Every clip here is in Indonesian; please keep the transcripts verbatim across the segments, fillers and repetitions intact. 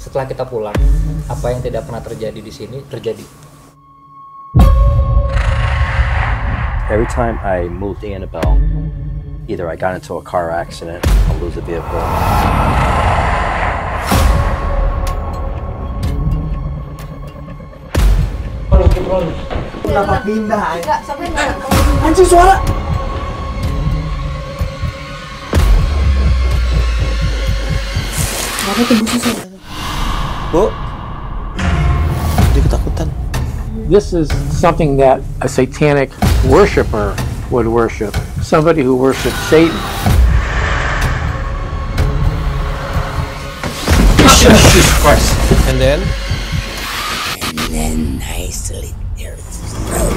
setelah kita pulang, apa yang tidak pernah terjadi di sini terjadi. Every time I moved Annabelle, either I got into a car accident or lose a vehicle. Kenapa pindah? Enggak, sampai enggak. Anjing suara. Kenapa tembus suara? Bu, dia ketakutan. This is something that a satanic worshiper would worship. Somebody who worships Satan. Jesus Christ. And then? And then I slit their throat.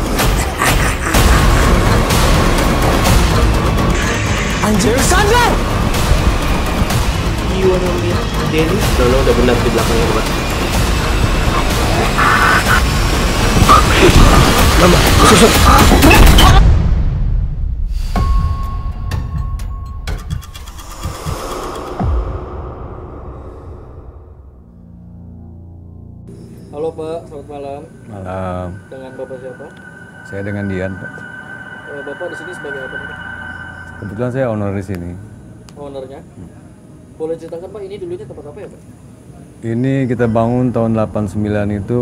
Anjir, Sandra! You wanna meet Dennis? Tolong udah benar di belakangnya, Pak. Mama, susun. Halo Pak, selamat malam. Malam. Dengan Bapak siapa? Saya dengan Dian, Pak. Eh, Bapak di sini sebagai apa Pak? Kebetulan saya owner di sini. Ownernya? Boleh ceritakan Pak, ini dulunya tempat apa ya Pak? Ini kita bangun tahun delapan sembilan itu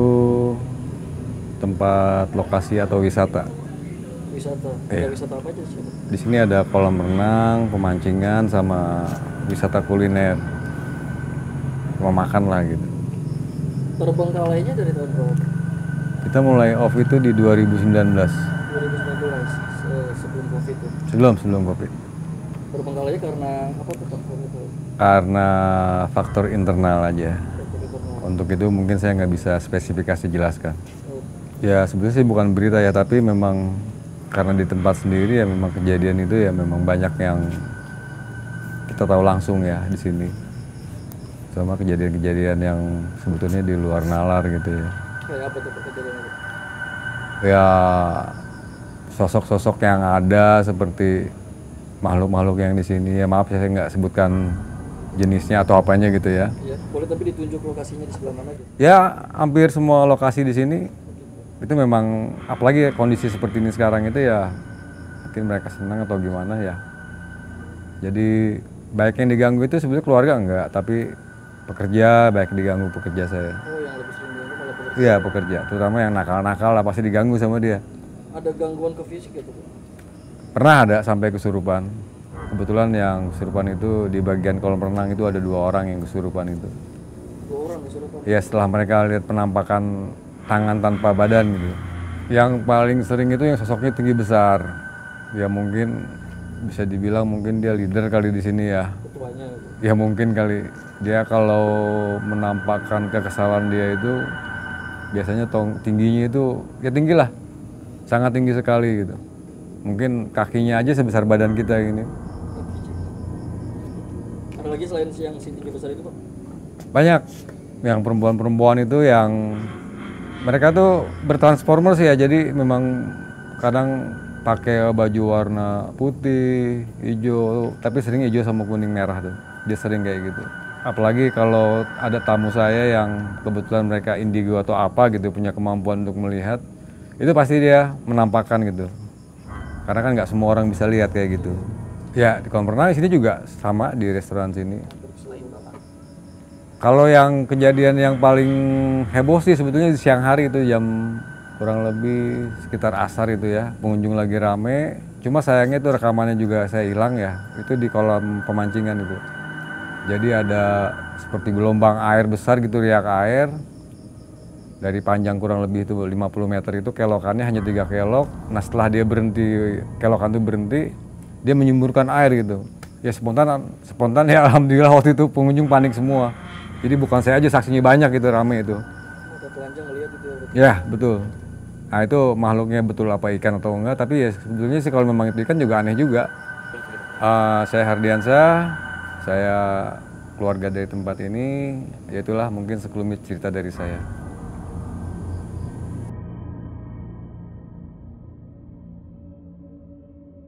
tempat lokasi atau wisata. Wisata? Iya. Ada wisata apa aja sih Pak? Di sini ada kolam renang, pemancingan, sama wisata kuliner. Rumah makan lah gitu. Terbengkalainya dari tahun berapa Pak? Kita mulai off itu di dua ribu sembilan belas. dua ribu sembilan belas, se- sebelum Covid itu. Sebelum sebelum Covid. Terbengkalainya karena apa tuh Pak? Kalau itu? Karena faktor internal aja. Faktor internal. Untuk itu mungkin saya nggak bisa spesifikasi jelaskan. Oh, Ya sebenarnya sih bukan berita ya, tapi memang karena di tempat sendiri ya memang kejadian itu ya memang banyak yang kita tahu langsung ya di sini. Sama kejadian-kejadian yang sebetulnya di luar nalar gitu ya. Kayak apa tuh Pak kejadiannya Pak? Ya sosok-sosok yang ada seperti makhluk-makhluk yang di sini ya, maaf saya nggak sebutkan jenisnya atau apanya gitu ya. Iya, boleh tapi ditunjuk lokasinya di sebelah mana gitu? Ya hampir semua lokasi di sini itu memang, apalagi kondisi seperti ini sekarang itu ya mungkin mereka senang atau gimana ya. Jadi baik yang diganggu itu sebenarnya keluarga enggak, tapi pekerja baik diganggu pekerja saya. Oh, yang lebih sering diganggu malah pekerja. Iya pekerja, terutama yang nakal-nakal lah pasti diganggu sama dia. Ada gangguan ke fisik gitu Pak? Pernah ada sampai kesurupan. Kebetulan yang kesurupan itu di bagian kolam renang itu ada dua orang yang kesurupan itu. Dua orang kesurupan? Ya setelah mereka lihat penampakan tangan tanpa badan gitu. Yang paling sering itu yang sosoknya tinggi besar. Ya mungkin bisa dibilang mungkin dia leader kali di sini ya. Ketuanya gitu. Ya mungkin kali dia kalau menampakkan kekesalan dia itu biasanya tong tingginya itu ya tinggi lah. Sangat tinggi sekali gitu. Mungkin kakinya aja sebesar badan kita ini. Ada lagi selain si yang si tinggi besar itu Pak? Banyak yang perempuan-perempuan itu yang mereka tuh bertransformer sih ya, jadi memang kadang pakai baju warna putih, hijau, tapi sering hijau sama kuning merah tuh. Dia sering kayak gitu. Apalagi kalau ada tamu saya yang kebetulan mereka indigo atau apa gitu, punya kemampuan untuk melihat, itu pasti dia menampakkan gitu. Karena kan nggak semua orang bisa lihat kayak gitu. Ya di kolam renang di sini juga sama, di restoran sini. Kalau yang kejadian yang paling heboh sih sebetulnya di siang hari itu jam kurang lebih sekitar asar itu ya. Pengunjung lagi rame, cuma sayangnya itu rekamannya juga saya hilang ya. Itu di kolam pemancingan itu. Jadi ada seperti gelombang air besar gitu, riak air. Dari panjang kurang lebih itu lima puluh meter itu kelokannya hanya tiga kelok. Nah setelah dia berhenti, kelokan itu berhenti, dia menyemburkan air gitu. Ya spontan, spontan ya alhamdulillah waktu itu pengunjung panik semua. Jadi bukan saya aja, saksinya banyak gitu, rame itu. Ada telanjang ngeliat gitu ya? Ya betul. Nah itu makhluknya betul apa ikan atau enggak, tapi ya sebetulnya sih kalau memang itu ikan juga aneh juga. Uh, saya Hardiansyah, saya keluarga dari tempat ini, ya itulah mungkin sekelumit cerita dari saya.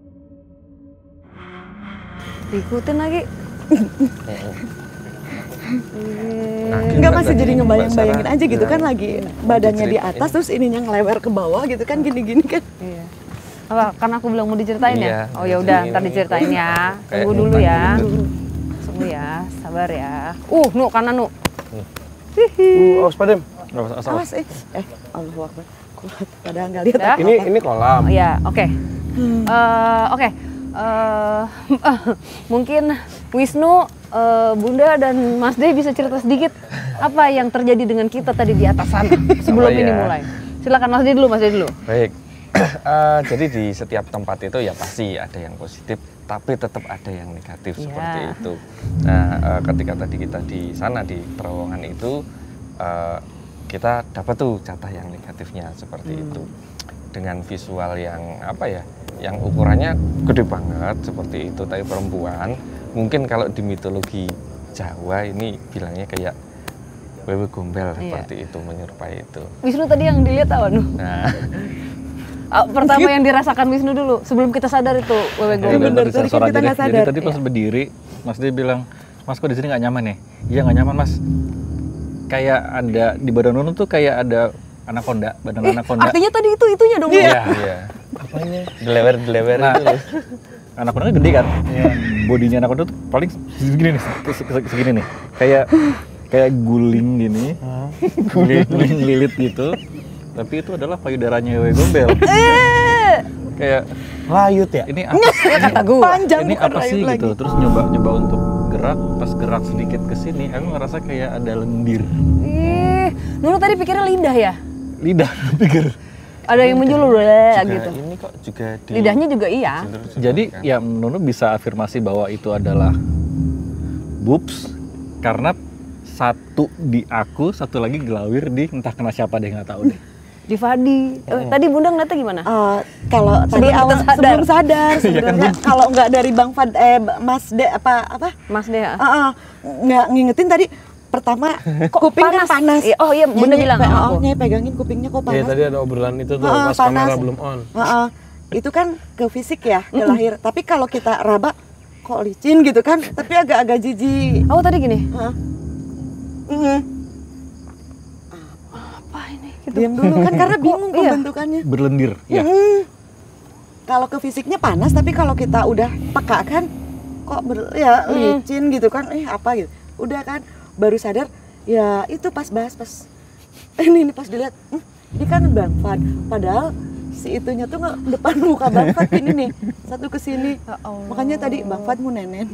Diikutin lagi. Enggak, masih jadi ngebayang-bayangin aja gitu kan, lagi badannya di atas terus ininya ngelewer ke bawah gitu kan, gini-gini kan. Iya. Apa karena aku bilang mau diceritain Iya, ya? Oh ya udah, ntar diceritain ya. Tunggu dulu ya. Tunggu ya, sabar ya. Uh, Nu, kanan Nu. Uh, awas padem. Awas eh. Eh, Allahu Akbar. Padahal nggak lihat. Ya? Ini ini kolam. Oh ya, oke. Eh, Oke. Eh, mungkin Wisnu, eh, Bunda dan Mas De bisa cerita sedikit apa yang terjadi dengan kita tadi di atas sana sebelum Oh, ini iya. mulai. Silakan Mas De dulu, Mas De dulu. Baik. Eh, jadi di setiap tempat itu ya pasti ada yang positif, tapi tetap ada yang negatif Iya. seperti itu. Nah, eh, ketika tadi kita di sana di terowongan itu, eh, kita dapat tuh jatah yang negatifnya seperti Hmm. itu, dengan visual yang apa ya, yang ukurannya gede banget seperti itu. Tapi perempuan, mungkin kalau di mitologi Jawa ini bilangnya kayak wewe gombel Iya. seperti itu, menyerupai itu. Wisnu tadi yang dilihat apa Nu? Nah. Ah, pertama yang dirasakan Wisnu dulu sebelum kita sadar itu wewe Iya, gombel. bener. Tadi kan kita nggak Jadi sadar. tadi pas Iya. berdiri, Mas dia bilang, Mas kok di sini nggak nyaman ya? Iya nggak nyaman Mas. Kayak ada di badan Nunu tuh kayak ada anaconda, badan Eh, anaconda. artinya tadi itu itunya dong. Iya. Iya. Apanya? Delewer-delewer Nah, itu loh. anaconda gede kan? Bodinya anaconda tuh paling segini nih, se- se- segini nih. Kayak kayak guling gini, guling, guling lilit gitu. Tapi itu adalah payudaranya wewe gombel. Kayak Layut ya? ini apa? Ya kata gua. Panjang ini bukan apa sih rayut gitu? lagi. Terus nyoba nyoba untuk gerak, pas gerak sedikit ke sini, aku ngerasa kayak ada lendir. Ih, Nunu tadi pikirnya lidah ya? Lidah pikir. Ada yang menjulur Juga gitu. ini kok juga di Lidahnya juga iya. Jadi ya Nunu bisa afirmasi bahwa itu adalah boobs karena satu di aku, satu lagi gelawir di entah kena siapa deh, nggak tahu deh. Di Fadi. Eh, tadi Bunda ngeliatnya gimana? Eh, kalau tadi Sebelum awal kita sadar. sebelum sadar sebenarnya kalau nggak dari Bang Fad eh Mas De apa apa Mas Dea. Ah, ah, nggak ngingetin tadi pertama kuping panas? kan panas. Iya, oh iya, Bunda Nyai bilang pe- sama oh, aku. Nyai pegangin kupingnya kok Iya panas. tadi ada obrolan itu tuh Ah, pas panas. kamera belum on. Ah, ah. Itu kan ke fisik ya, ke lahir. Tapi kalau kita raba kok licin gitu kan, tapi agak-agak jijik. Oh tadi gini. Ah. Mm. Apa ini? Gitu. Diam dulu kan karena bingung Iya. pembentukannya. Berlendir, ya. Mm. Kalau ke fisiknya panas, tapi kalau kita udah peka kan, kok ber, ya licin gitu kan, eh apa gitu. Udah kan, baru sadar, ya itu pas bahas pas ini, ini pas dilihat, hm, ini kan Bang Fad. Padahal si itunya tuh nggak depan muka Bang Fad ini nih, satu ke sini. Makanya tadi Bang Fad mau nenen.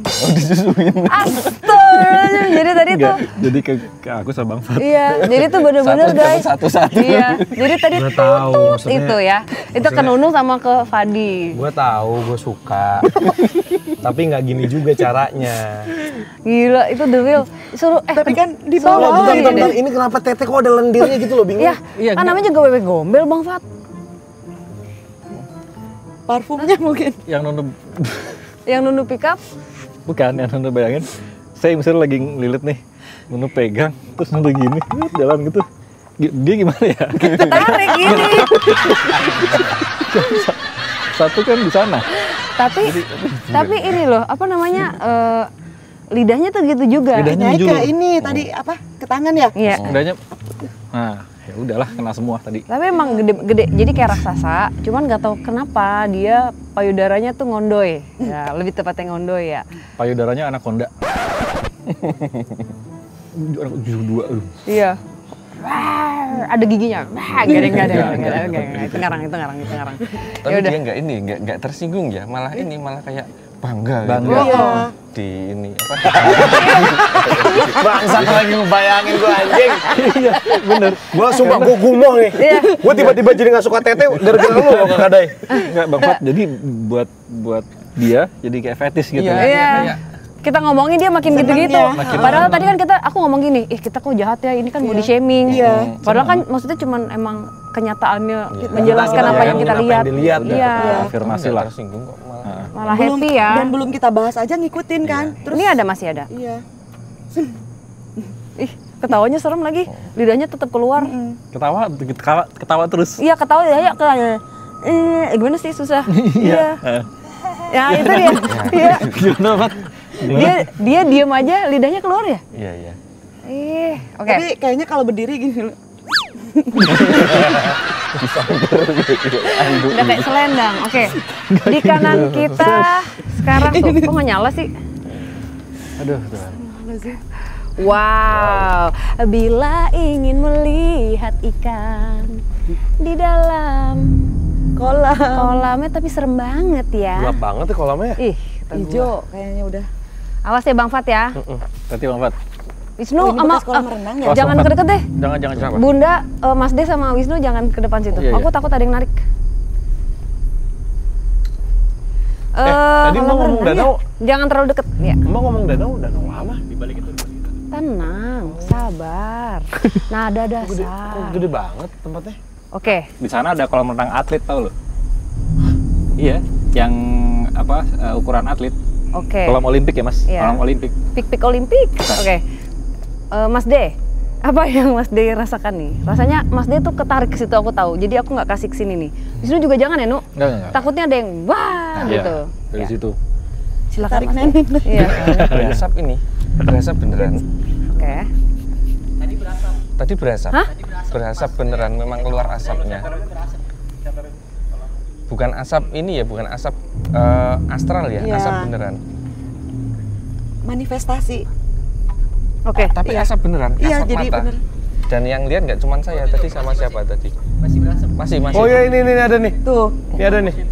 Astaga, jadi tadi tuh. Enggak, jadi ke, ke aku sama Bang Fad. Iya, jadi tuh bener-bener Satu, guys. satu-satu. Iya, jadi tadi Gua tahu, tutut maksudnya- itu ya. Itu ke Nunu sama ke Fadi. Gue tahu, gue suka. Tapi nggak gini juga caranya. Gila, itu the real. Suruh eh Tapi kan di suruh- bawah, Bentar, ini bentar, deh. bentar. Ini kenapa tete kok ada lendirnya gitu loh, bingung. Iya, Iya, kan enggak. namanya juga wewe gombel Bang Fat. Parfumnya mungkin. Yang Nunu Yang Nunu pick up. bukan, yang Nunu bayangin. Saya misalnya lagi ngelilit nih, Nunu pegang, terus Nunu gini, jalan gitu. Gi- Dia gimana ya? Tarik gini. Satu kan di sana. tapi tapi ini loh, apa namanya? eh, lidahnya tuh gitu juga. Lidahnya Naik ke menjulur. ini tadi apa? Ke tangan ya? Iya. Udahnya, nah ya udahlah kena semua tadi. Tapi emang gede-gede, jadi kayak raksasa. Cuman nggak tahu kenapa dia payudaranya tuh ngondoy. Ya, lebih tepatnya ngondoy ya. Payudaranya anaconda. Jujur dua. aduh. Iya. Wah, ada giginya. Wah, gak ada, gak ada, gak ada, gak ada. Itu ngarang, itu ngarang, itu ngarang. Tapi Yaudah. dia nggak ini, nggak nggak tersinggung ya, malah ini malah kayak bangga, Bangga. gitu. Iya. Di ini apa? Bangsat lagi ngebayangin gue anjing. Iya, bener. Gue sumpah, gue gumoh nih. Iya. Gue tiba-tiba jadi nggak suka tete gara-gara lu loh Kak Kadai. Enggak, Bang Fat. Jadi buat buat dia jadi kayak fetish gitu. Iya. Iya. Kayak- Kita ngomongin dia makin Seneng gitu-gitu. dia. Makin Padahal seneng. tadi kan kita aku ngomong gini, ih kita kok jahat ya, ini kan body shaming. Iya. Padahal kan maksudnya cuman emang kenyataannya Iya. menjelaskan Kita apa yang bayangin kita apa yang lihat. dilihat, Udah, Iya. udah afirmasi nggak lah. tersinggung kok malah. Malah Belum, happy ya. Dan belum kita bahas aja ngikutin kan. Terus Ini ada masih ada. iya. Ih, ketawanya serem lagi. Lidahnya tetap keluar. Ketawa, ketawa, ketawa terus. Iya, ketawa ya ke eh gimana sih susah. Iya. Eh, Ya, itu dia. Iya. Gimana, Fat? Dia dia diam aja lidahnya keluar ya? Iya iya. Ih, oke. Tapi kayaknya kalau berdiri gini loh. Udah kayak selendang. Oke. Di kanan kita sekarang tuh, kok nggak nyala sih? Aduh, Tuhan. Wow. Bila ingin melihat ikan di dalam Kolam. kolamnya, tapi serem banget ya. Gelap banget ya kolamnya. Ih, Hijau kayaknya udah. awas ya Bang Fat ya. Tadi Bang Fat. Wisnu Oh, ini sama bekas kolam ah, renang ya? jangan Bang Fat. deket deh. Jangan, jangan, jangan. Bunda, eh, Mas De sama Wisnu jangan ke depan situ. Iya, Aku iya. takut ada yang narik. Eh, tadi kolam Mbak ngomong renang danau. ya? Jangan terlalu deket. Ya. Mbak ngomong danau, danau lama. Di balik itu. Tenang, sabar. Nada Gede, dasar. kok gede banget tempatnya. Oke. Di sana ada kolam renang atlet tau lo? Iya, yang apa uh, ukuran atlet. Oke. Kolam Olimpik ya Mas? Iya. Kolam Olimpik. Pik-pik Olimpik. Oke. Eh, Mas De, apa yang Mas De rasakan nih? Rasanya Mas De tuh ketarik ke situ, aku tahu. Jadi aku nggak kasih ke sini nih. Wisnu juga jangan ya, Nu? Enggak, enggak. Takutnya ada yang wah Nah, gitu. iya, dari Ya. situ. Silakan Tarik Mas De. nenek. Iya. Berasap ini, berasap beneran. Oke. Tadi berasap. Hah? Berasap beneran, memang keluar asapnya. Bukan asap ini ya, bukan asap eh, astral ya, Iya. asap beneran. Manifestasi. Oke. Tapi Iya. asap beneran, Iya, asap jadi mata. bener. Dan yang lihat nggak cuma saya, tadi sama siapa tadi? Masih berasap. Masih, masih. Oh ya ini, ini ada nih. Tuh. Ini ada nih.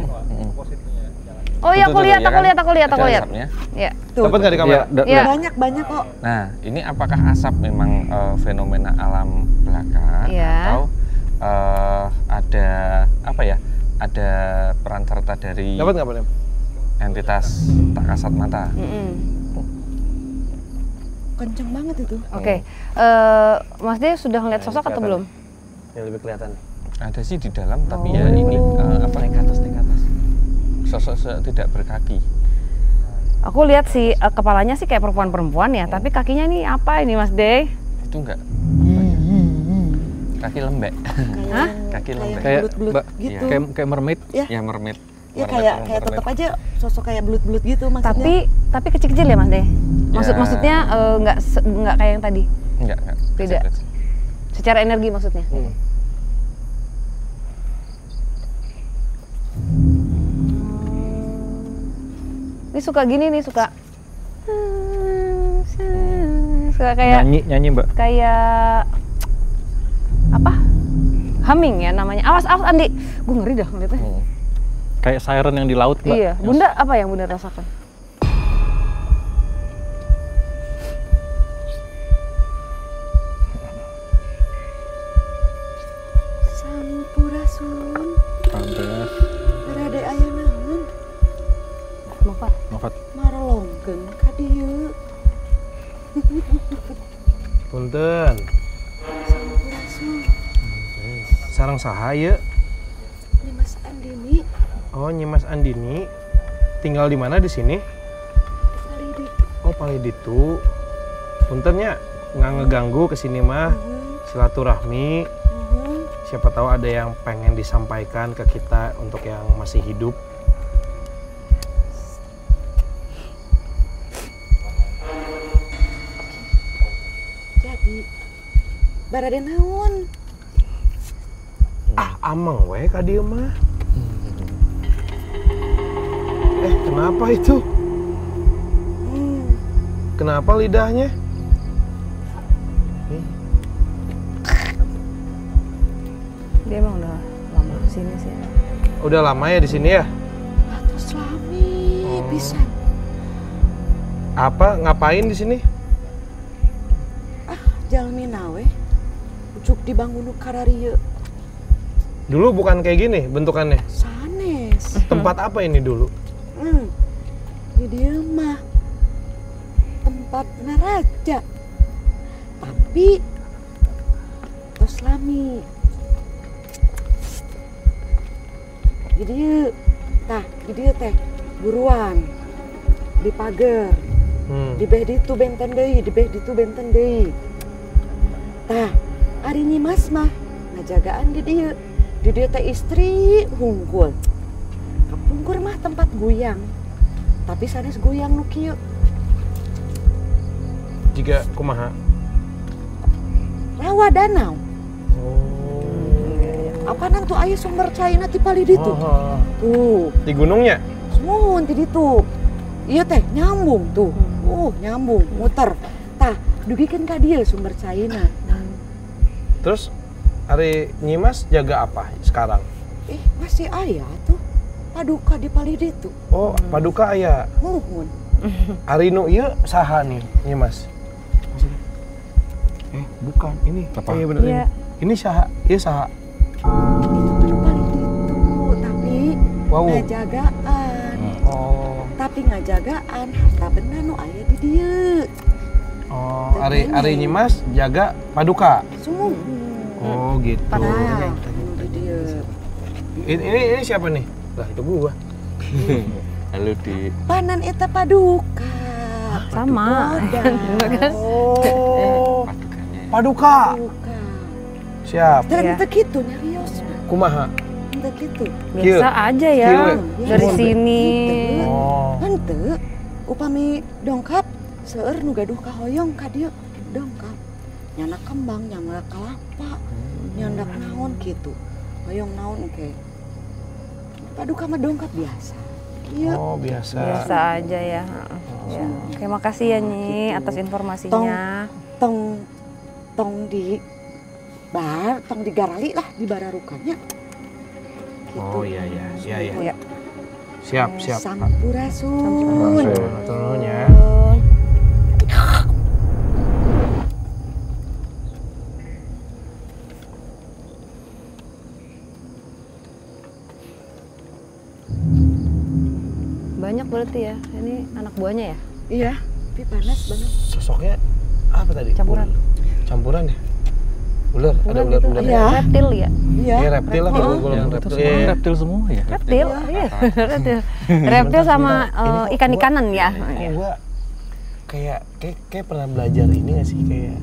Oh iya, Tuh, aku tuh, lihat, ya aku kan? lihat, aku lihat, aku Ada lihat. asapnya. Iya. Tuh. Dapat nggak di kamera? Iya. Banyak banyak kok. Nah, ini apakah asap memang eh, fenomena alam belaka Iya. atau eh, ada apa ya? Ada peran serta dari Dapat nggak Pak? entitas tak kasat mata. Mm-mm. Kenceng banget itu. Oke. Eh, Mas De sudah ngeliat Nah, sosok atau kelihatan. belum? Yang lebih kelihatan. Ada sih di dalam, tapi ya Oh. ini eh, apa naik ke atas, naik ke atas. Sosok se- tidak berkaki. Aku lihat sih eh, kepalanya sih kayak perempuan-perempuan ya, tapi kakinya ini apa ini Mas De? Itu enggak. Kaki lembek. Hah? Kaki lembek. Kayak Belut-belut Mbak, gitu. kayak kayak mermaid. Ya, Ya mermaid. ya Mermaid, kayak mermaid. kayak tetap aja sosok kayak belut-belut gitu maksudnya. Tapi tapi kecil-kecil ya Mas De? Maksud Ya. maksudnya eh, nggak se- nggak kayak yang tadi. Enggak, enggak. Beda. Kecil-kecil. Secara energi maksudnya. Hmm. Ini suka gini nih, suka suka kayak Nyanyi, nyanyi Mbak. kayak apa? Humming ya namanya. Awas, awas Andi. Gue ngeri dah ngeliatnya. Hmm. Kayak siren yang di laut Mbak. Iya. Bunda apa yang Bunda rasakan? Sampurasun. Pantes. Berade aya naon? Mafat. Mafat. Marolongkeun ka dieu. Punten. Sampurasun. Sarang sahaya. Ini Mas Andini Oh, Nyi Mas Andini. Tinggal di mana di sini? kali di Oh, paling ditu. Puntennya nggak ngeganggu ke sini mah. Silaturahmi. Siapa tahu ada yang pengen disampaikan ke kita untuk yang masih hidup. Jadi barade naon? Ah, amang we ka dieu mah. Eh, kenapa itu? Hmm. Kenapa lidahnya? Dia emang udah lama kesini sih. Udah lama ya di sini ya? Atuh selami pisan. Apa ngapain di sini? Ah, jalmi nawe. Ucuk dibangun kararieu. Dulu bukan kayak gini bentukannya. Sanes. Tempat apa ini dulu? Hmm. Di dieu mah tempat naraja. Tapi tos lami. Di dieu tah, di dieu teh buruan di pagar. Hmm. Di beh ditu benten deui, di beh ditu benten deui. Tah, ari Nyi Mas mah ngajagaan di dieu. Di dieu teh istri hungkul. Kapungkur mah tempat guyang. Tapi sanes guyang nu kieu. Jika kumaha? rawa danau. Apa nang tuh aya sumber cairna ti pali ditu. Oh. Tuh. Di gunungnya? Mun ti ditu. Iya teh nyambung tuh. Uh, nyambung, muter. Tah, dugikeun ka dieu sumber cairna. Terus Ari Nyimas jaga apa sekarang? Eh, masih aya tuh. Paduka di pali ditu. Oh, paduka aya. Nuhun. Ari nu ieu saha nih Nyimas? Eh, bukan. Ini. Apa? Iya bener Iya. ini. Ini saha? Ieu saha? Itu baru pali ditu, tapi Wow. ngajagaan. Oh. Tapi ngajagaan harta benda nu aya di dieu. Oh, Ari Ari Nyimas jaga paduka. Sumuh. Oh, gitu. Nah, di dieu. Ini, ini ini siapa nih? Lah, itu gua. Halo di Panan eta paduka. Sama. Oh. Paduka. Paduka. Siap. Dan teu kitu nyarios. Kumaha? Teu kitu. Biasa aja ya. Kieu. Dari sini. Oh. Henteu upami dongkap seueur nu gaduh kahoyong ka dieu dongkap. Nyana kembang, nyana kelapa, nyandak naon kitu. Hoyong naon oke. Paduka mah dongkap biasa. Iya. Oh, biasa. Biasa aja ya. Ya. Oke, makasih ya Nyi atas informasinya. Tong tong di bar, tong digarali lah di bararukanya. Oh, iya iya. Iya iya. Iya. Siap, siap. Sampurasun. Turun ya. Banyak berarti ya. Ini anak buahnya ya? Iya, tapi panas banget. Sosoknya apa tadi? Campuran. Campuran ya? Ular, ada Bukan ular gitu, ular. ada Ya. reptil ya? Iya. Iya, reptil lah kalau golongan yang reptil. reptil, Iya. reptil semua ya. Reptil, iya. Reptil. Reptil sama eh, ikan-ikanan ya. Kok gua kayak kayak kayak pernah belajar ini nggak sih kayak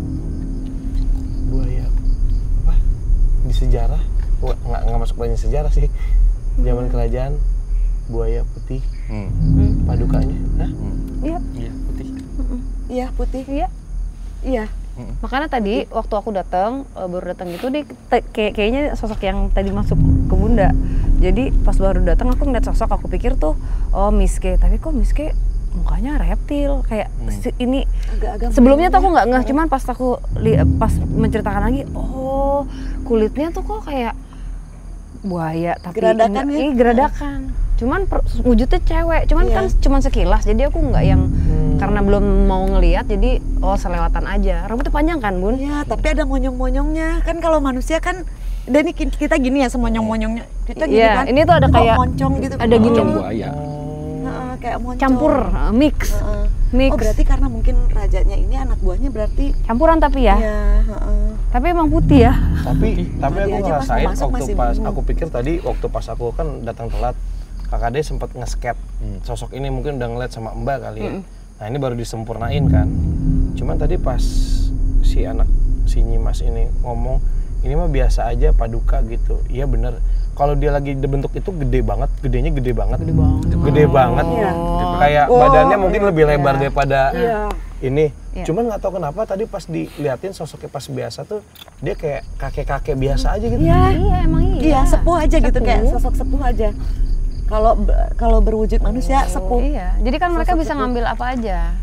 buaya apa di sejarah? Wah, nggak nggak masuk banyak sejarah sih. Zaman kerajaan buaya putih Hmm. padukanya. Hah? Iya. Iya, putih. Iya, putih. Iya. Iya. Makanya tadi waktu aku datang eh, baru datang itu dia te- kayak kayaknya sosok yang tadi masuk ke Bunda. Jadi pas baru datang aku ngeliat sosok, aku pikir tuh oh Miske, tapi kok Miske mukanya reptil kayak si- ini Agak-agak sebelumnya tuh aku merah. nggak ngeh, cuman pas aku li- pas menceritakan lagi oh kulitnya tuh kok kayak buaya tapi Geradakan enggak, ya? iya, geradakan. Cuman per, wujudnya cewek, cuman Iya. kan cuman sekilas, jadi aku nggak yang Hmm. karena belum mau ngelihat, jadi oh selewatan aja. Rambutnya panjang kan Bun? Iya, tapi ada monyong-monyongnya. Kan kalau manusia kan dan ini kita gini ya semonyong-monyongnya. Kita gini Iya, kan. ini tuh ada Kok kayak- moncong gitu. ada gini. Macam buaya. Heeh, kayak moncong. Campur, uh, mix, Heeh. mix. Oh, berarti karena mungkin rajanya ini anak buahnya berarti Campuran tapi ya. Iya, heeh. Tapi emang putih ya. Tapi tapi Tadi aku aja pas ngerasain masuk waktu masih pas bingung. aku pikir tadi waktu pas aku kan datang telat Kakak Ade sempat nge-sket sosok ini mungkin udah ngeliat sama Mbak kali ya. Nah ini baru disempurnain kan. Cuman tadi pas si anak si Nyimas ini ngomong ini mah biasa aja paduka gitu. Iya bener. Kalau dia lagi dibentuk itu gede banget, gedenya gede banget. Gede banget. Gede banget. Iya. Kayak Oh, badannya mungkin lebih lebar Iya. daripada Iya. ini. Iya. Cuman nggak tahu kenapa tadi pas diliatin sosoknya pas biasa tuh dia kayak kakek-kakek biasa aja gitu. Iya, iya emang iya. Iya, sepuh aja gitu Sepuh. kayak sosok sepuh aja. Kalau be- kalau berwujud manusia sepuh. Iya, jadi kan mereka Sosok bisa itu. ngambil apa aja.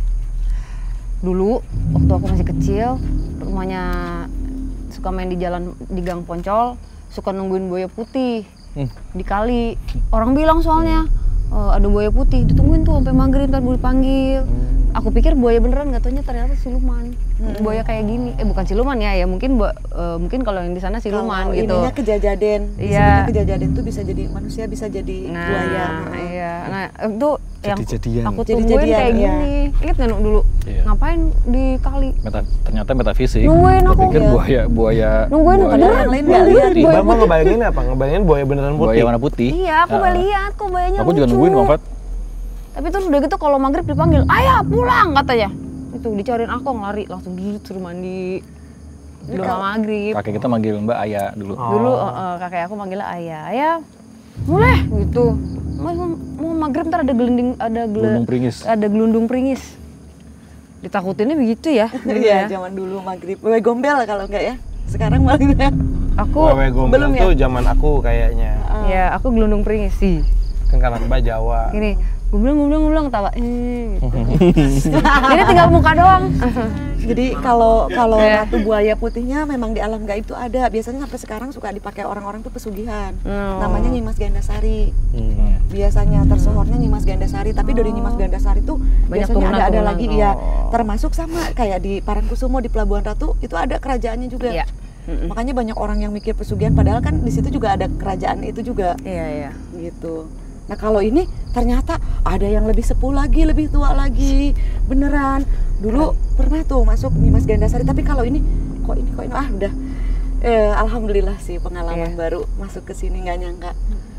Dulu waktu aku masih kecil, rumahnya suka main di jalan di Gang Poncol, suka nungguin buaya putih di kali. Orang bilang soalnya "Eh, ada buaya putih, ditungguin tuh sampai maghrib ntar boleh panggil. Aku pikir buaya beneran, nggak taunya ternyata siluman. Buaya kayak gini, eh bukan siluman ya, ya mungkin bu- eh, mungkin kalau yang di sana siluman Kalau gitu. ininya kejajaden. Iya. Disebutnya kejajaden tuh bisa jadi manusia, bisa jadi Nah, buaya. iya. Nah, itu yang Jadi-jadian. aku Jadi-jadian, tungguin kayak iya. gini. Ingat nggak Nuk, dulu? Iya. Ngapain di kali? Meta, ternyata metafisik. Nungguin Gua aku. pikir Iya. buaya buaya Nungguin buaya, beneran, yang lain nggak lihat. buaya Mbak mau putih. ngebayangin apa? Ngebayangin buaya beneran putih. buaya warna putih. Iya, aku Ah. nggak lihat kok buayanya Aku juga lucu. nungguin Bang Fat. Tapi terus udah gitu kalau maghrib dipanggil, ayah pulang katanya. Itu dicariin aku lari langsung dulu suruh mandi. Udah mau maghrib. Kakek kita manggil Mbak Ayah dulu. Dulu eh, eh, kakek aku manggilnya ayah. Ayah, mulai gitu. Mau, mau maghrib ntar ada gelinding, ada gele- Gelundung pringis. ada gelundung pringis. Ditakutinnya begitu ya? Iya, zaman dulu maghrib. Wewe gombel kalau enggak ya. Sekarang malah Aku Wewe gombel belum ya? tuh zaman aku kayaknya. ya aku gelundung pringisi. Kan karena Mbak Jawa. Gini, gumblong gumblong gumblong tawa. Eh, gitu. Jadi tinggal muka doang. Jadi kalau kalau Iya. ratu buaya putihnya memang di alam gaib itu ada. Biasanya sampai sekarang suka dipakai orang-orang tuh pesugihan. Oh. Namanya Nyimas Gandasari. Hmm. Biasanya tersohornya Nyimas Gandasari, tapi dari Nyimas Gandasari tuh Banyak biasanya ada ada turunan-turunan. lagi Oh. ya. Termasuk sama kayak di Parangkusumo di Pelabuhan Ratu itu ada kerajaannya juga. Iya. Mm-mm. Makanya banyak orang yang mikir pesugihan padahal kan di situ juga ada kerajaan itu juga. Iya, iya. Gitu. Nah kalau ini ternyata ada yang lebih sepuh lagi, lebih tua lagi, beneran. Dulu pernah tuh masuk Nyimas Gandasari, tapi kalau ini kok ini kok ini ah udah, eh, alhamdulillah sih pengalaman Iya. baru masuk ke sini nggak nyangka.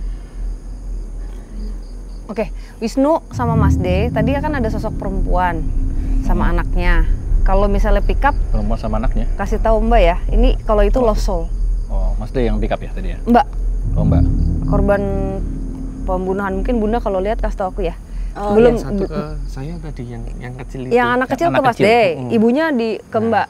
Oke, Wisnu sama Mas D, tadi kan ada sosok perempuan sama anaknya. Kalau misalnya pick up, Perempuan sama anaknya. kasih tahu Mbak ya. Ini kalau itu lost soul. Oh, Mas D yang pick up ya tadi ya? Mbak, Oh, Mbak. korban pembunuhan, mungkin Bunda kalau lihat kasih tahu aku ya. Oh, Belum Yang satu bu- ke saya tadi yang yang kecil itu. yang anak kecil anak ke Mas kecil. D, Mm. ibunya di ke Mbak.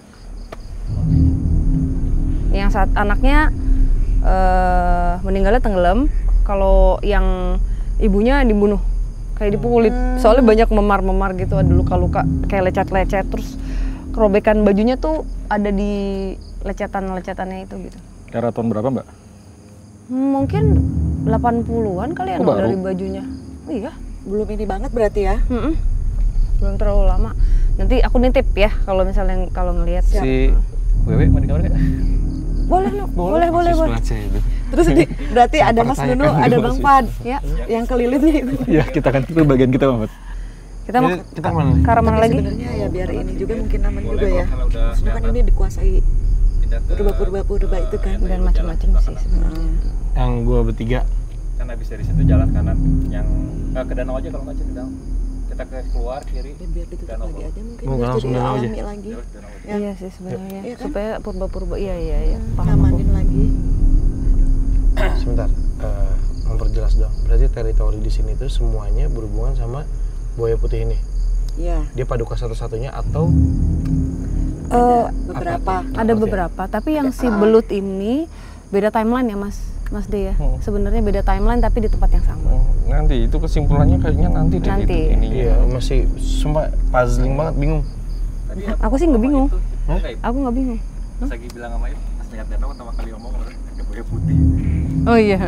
Yang saat anaknya eh, meninggalnya tenggelam, kalau yang ibunya dibunuh, kayak dipukulin. Soalnya banyak memar-memar gitu, ada luka-luka kayak lecet-lecet, terus kerobekan bajunya tuh ada di lecetan-lecetannya itu gitu. Era tahun berapa, Mbak? Hmm, Mungkin delapan puluhan kali ya Oh, no, baru? dari bajunya. Oh, iya. Belum ini banget berarti ya? Mm-mm. Belum terlalu lama. Nanti aku nitip ya kalau misalnya kalau ngelihat. Si Wewe mau di kamar nggak? Boleh, no. boleh, boleh, boleh. Aja itu. Terus di, berarti ada Mas pertanyakan Nunu, ada dulu Bang sih. Fad Ya, yang kelilitnya itu. Iya, kita kan itu bagian kita, Mbak. kita mau Jadi kita kemana nih? ke arah mana Tapi lagi? sebenarnya ya biar ini juga mungkin aman juga ya. Maksudnya kan ini dikuasai purba-purba-purba itu kan. Dan macam-macam sih sebenarnya. Yang gua bertiga. Kan habis dari situ jalan kanan yang eh, ke danau aja kalau nggak ke danau. Kita ke keluar kiri. Ya biar ditutup Danau lagi bawah. aja mungkin Mau biar langsung jadi danau aja? alami lagi. Ya. Iya sih sebenarnya. Iya kan? Supaya purba-purba iya iya iya. Paham aku. Nyamanin lagi. Sebentar, eh, memperjelas dong. Berarti teritori di sini tuh semuanya berhubungan sama buaya putih ini. Iya, Dia paduka satu-satunya atau Eh, beberapa. ada beberapa, tapi yang si belut ini beda timeline ya Mas Mas D ya. Hmm. Sebenarnya beda timeline tapi di tempat yang sama. Oh, nanti itu kesimpulannya kayaknya nanti deh Nanti. itu ininya. iya masih sumpah puzzling banget, bingung. Aku sih nggak bingung. Aku nggak bingung. Pas lagi bilang sama Ibu, pas lihat danau pertama kali ngomong ada buaya putih. Oh iya.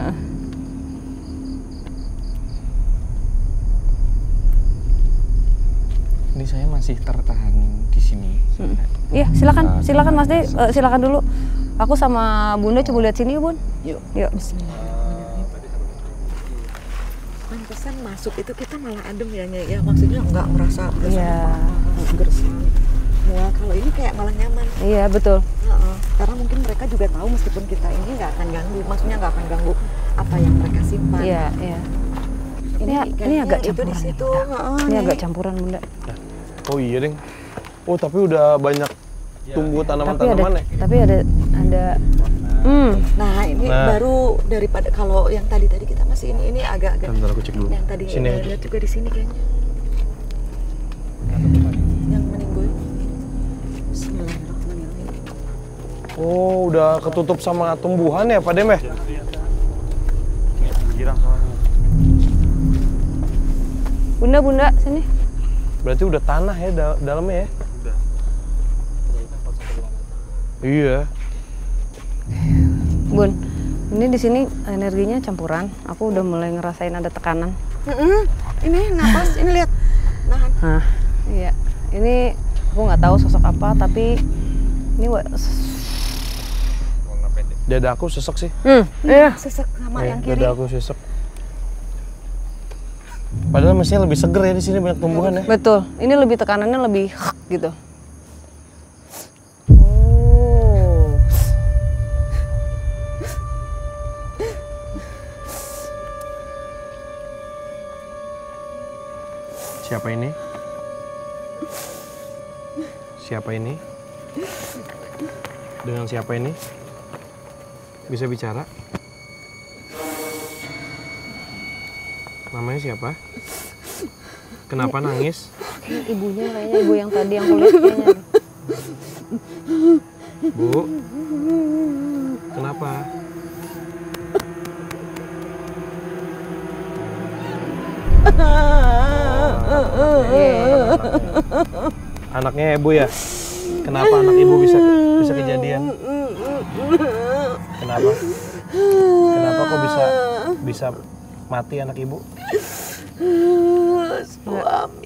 Ini saya masih tertahan di sini. Iya, silakan, silakan Mas D, Eh, silakan dulu. Aku sama Bunda coba lihat sini, Bun. Yuk. Yuk. Pantesan masuk itu kita malah adem ya, Nyai. Ya maksudnya nggak merasa Iya. gersang. Wah, kalau ini kayak malah nyaman. Iya, betul. Heeh. Karena mungkin mereka juga tahu meskipun kita ini nggak akan ganggu, maksudnya nggak akan ganggu apa yang mereka simpan. Iya, iya. Ini, Ini, ini kayaknya agak itu campuran. di ya, situ. Bunda. Heeh, Ini Nyai. agak campuran, Bunda. Oh iya, Deng. Oh, tapi udah banyak tumbuh Tapi ada, tanaman-tanaman ya? tapi ada, ada. Hmm. Nah ini Nah. baru daripada kalau yang tadi tadi kita masih ini ini agak-agak. Bentar, aku cek dulu. Yang tadi Sini udah aja. lihat juga di sini kayaknya. Yang meninggoy. Bismillahirrahmanirrahim. Oh, udah ketutup sama tumbuhan ya, Pak Dem ya? Bunda, Bunda, sini. Berarti udah tanah ya da- dalamnya ya? Iya. Bun, ini di sini energinya campuran. Aku udah mulai ngerasain ada tekanan. Mm-mm. Ini napas, ini lihat. Nahan. Nah, iya. Ini aku nggak tahu sosok apa, tapi ini wa- Dada aku sesek sih. Hmm, iya. Sesek sama Iya, yang kiri. dada aku sesek. Padahal mestinya lebih seger ya di sini banyak tumbuhan ya. Betul. Ini lebih tekanannya lebih gitu. Oh. Siapa ini? Siapa ini? Dengan siapa ini? Bisa bicara? Namanya siapa? Kenapa nangis? Ini ibunya kayaknya, ibu yang tadi yang kulit kayaknya. Bu, kenapa? Anaknya ibu ya? Kenapa anak ibu bisa bisa kejadian? Kenapa? Kenapa kok bisa bisa mati anak ibu? Suami.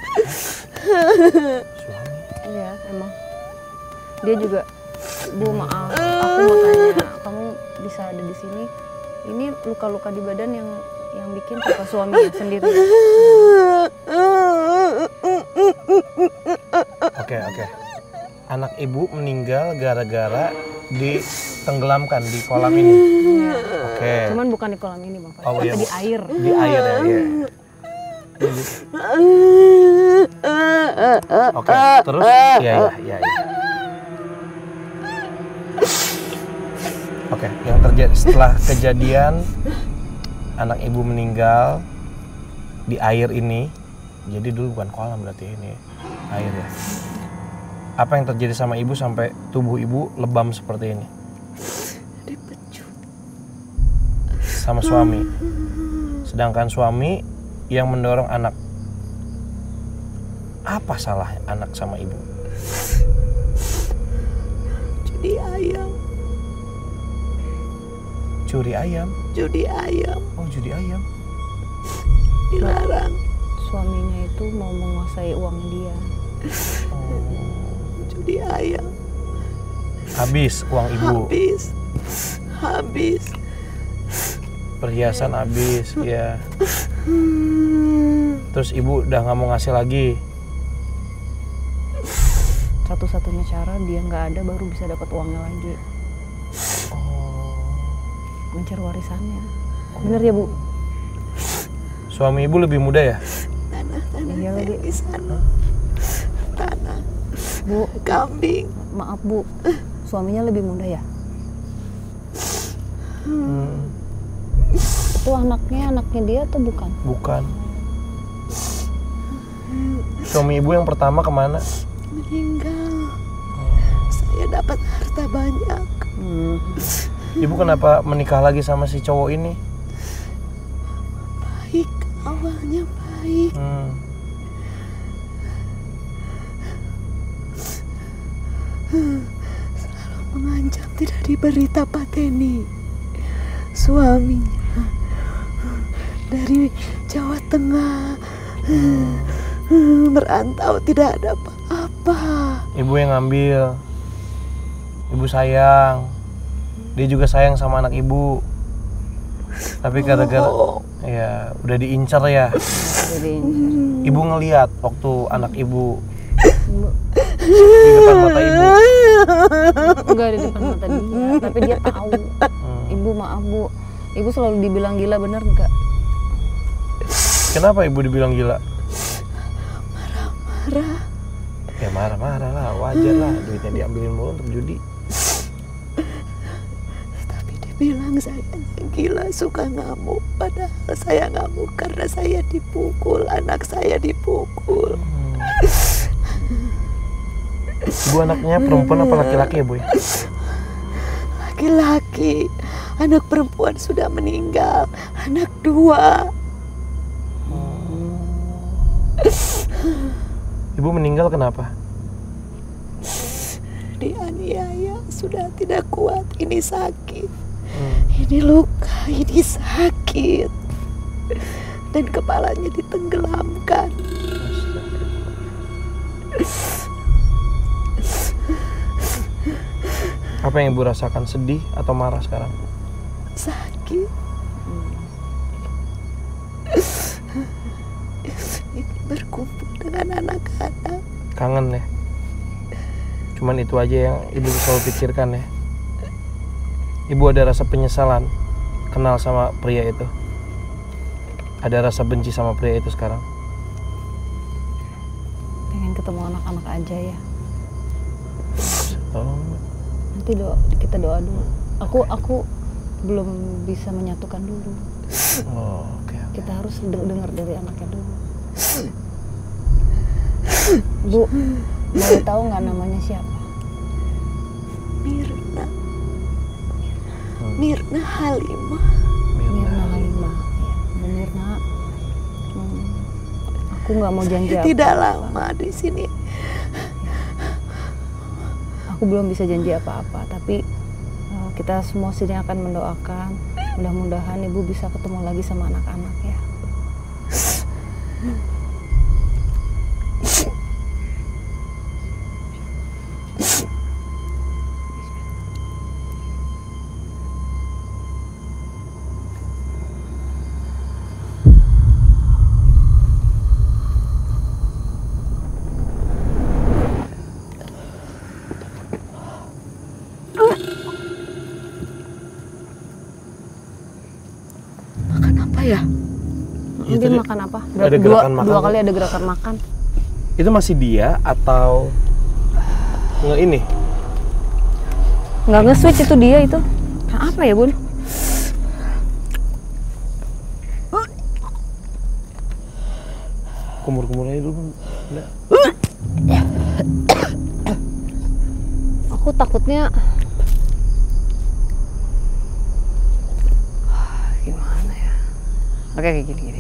Suami? Iya, emang. Dia juga, Bu maaf, aku mau tanya, kamu bisa ada di sini. Ini luka-luka di badan yang yang bikin apa suaminya sendiri? Oke, oke. Anak ibu meninggal gara-gara ditenggelamkan di kolam ini. Oke. Cuman bukan di kolam ini, Bang. Oh, Tapi iya, di Bu. air. Di air ya, iya. Oke, terus ya ya ya. ya. Oke, yang terjadi setelah kejadian anak ibu meninggal di air ini, jadi dulu bukan kolam berarti ini air ya. Apa yang terjadi sama ibu sampai tubuh ibu lebam seperti ini? Dipecut. Sama suami. Sedangkan suami yang mendorong anak. Apa salah anak sama ibu? Judi ayam. Curi ayam? Judi ayam. Oh, judi ayam. Dilarang. Suaminya itu mau menguasai uang dia. Judi ayam. Habis uang ibu. Habis. Habis. Perhiasan habis, ya. Terus ibu udah nggak mau ngasih lagi. Satu-satunya cara dia nggak ada baru bisa dapat uangnya lagi. Mencari warisannya. Bener ya, Bu? Suami ibu lebih muda ya? Tanah-tanah Iya, lagi. di sana. Tanah. Bu, kambing. Maaf, Bu. Suaminya lebih muda ya? Hmm. Itu anaknya, anaknya dia atau bukan? Bukan. Suami ibu yang pertama kemana? Meninggal. Saya dapat harta banyak. Hmm. Ibu kenapa menikah lagi sama si cowok ini? Baik, awalnya baik. Hmm. Selalu mengancam tidak diberi pateni. Suaminya dari Jawa Tengah merantau, tidak ada apa-apa. Ibu yang ngambil. Ibu sayang. Dia juga sayang sama anak ibu. Tapi gara-gara Oh. ya udah diincar ya. Jadi Ibu ngeliat waktu anak ibu di depan mata ibu. enggak di depan mata dia, tapi dia tahu. Ibu maaf, Bu. Ibu selalu dibilang gila, bener enggak? Kenapa ibu dibilang gila? Marah-marah. Ya marah-marah lah, wajar lah. Duitnya diambilin mulu untuk judi. Tapi dibilang saya gila, suka ngamuk. Padahal saya ngamuk karena saya dipukul, anak saya dipukul. Ibu anaknya perempuan apa laki-laki ya, Bu? Laki-laki. Anak perempuan sudah meninggal. Anak dua. Ibu meninggal kenapa? Dianiaya, sudah tidak kuat. Ini sakit. Ini luka, ini sakit. Dan kepalanya ditenggelamkan. Apa yang ibu rasakan? Sedih atau marah sekarang? Sakit. Ini berkumpul dengan anak-anak. Kangen ya? Cuman itu aja yang ibu selalu pikirkan ya? Ibu ada rasa penyesalan kenal sama pria itu? Ada rasa benci sama pria itu sekarang? Pengen ketemu anak-anak aja ya. Oh. Nanti doa, kita doa dulu. Aku aku belum bisa menyatukan dulu. Oh, oke. Okay, okay. Kita harus dengar dari anaknya dulu. Bu, boleh tahu nggak namanya siapa? Mirna. Mirna Halimah. Mirna Halimah. Ya, Bu Mirna. Hmm, aku nggak mau janji apa. Tidak lama di sini. Aku belum bisa janji apa-apa, tapi uh, kita semua sini akan mendoakan. Mudah-mudahan Ibu bisa ketemu lagi sama anak-anak ya. Makan apa ya? Dia tadi makan apa? ada dua, gerakan makan dua tuh. kali ada gerakan makan. Itu masih dia atau nggak ini? Nggak nge-switch itu dia itu. Nah, apa ya Bun? Kumur-kumur aja dulu. Nggak. Aku takutnya gimana ya? Oke kayak gini-gini.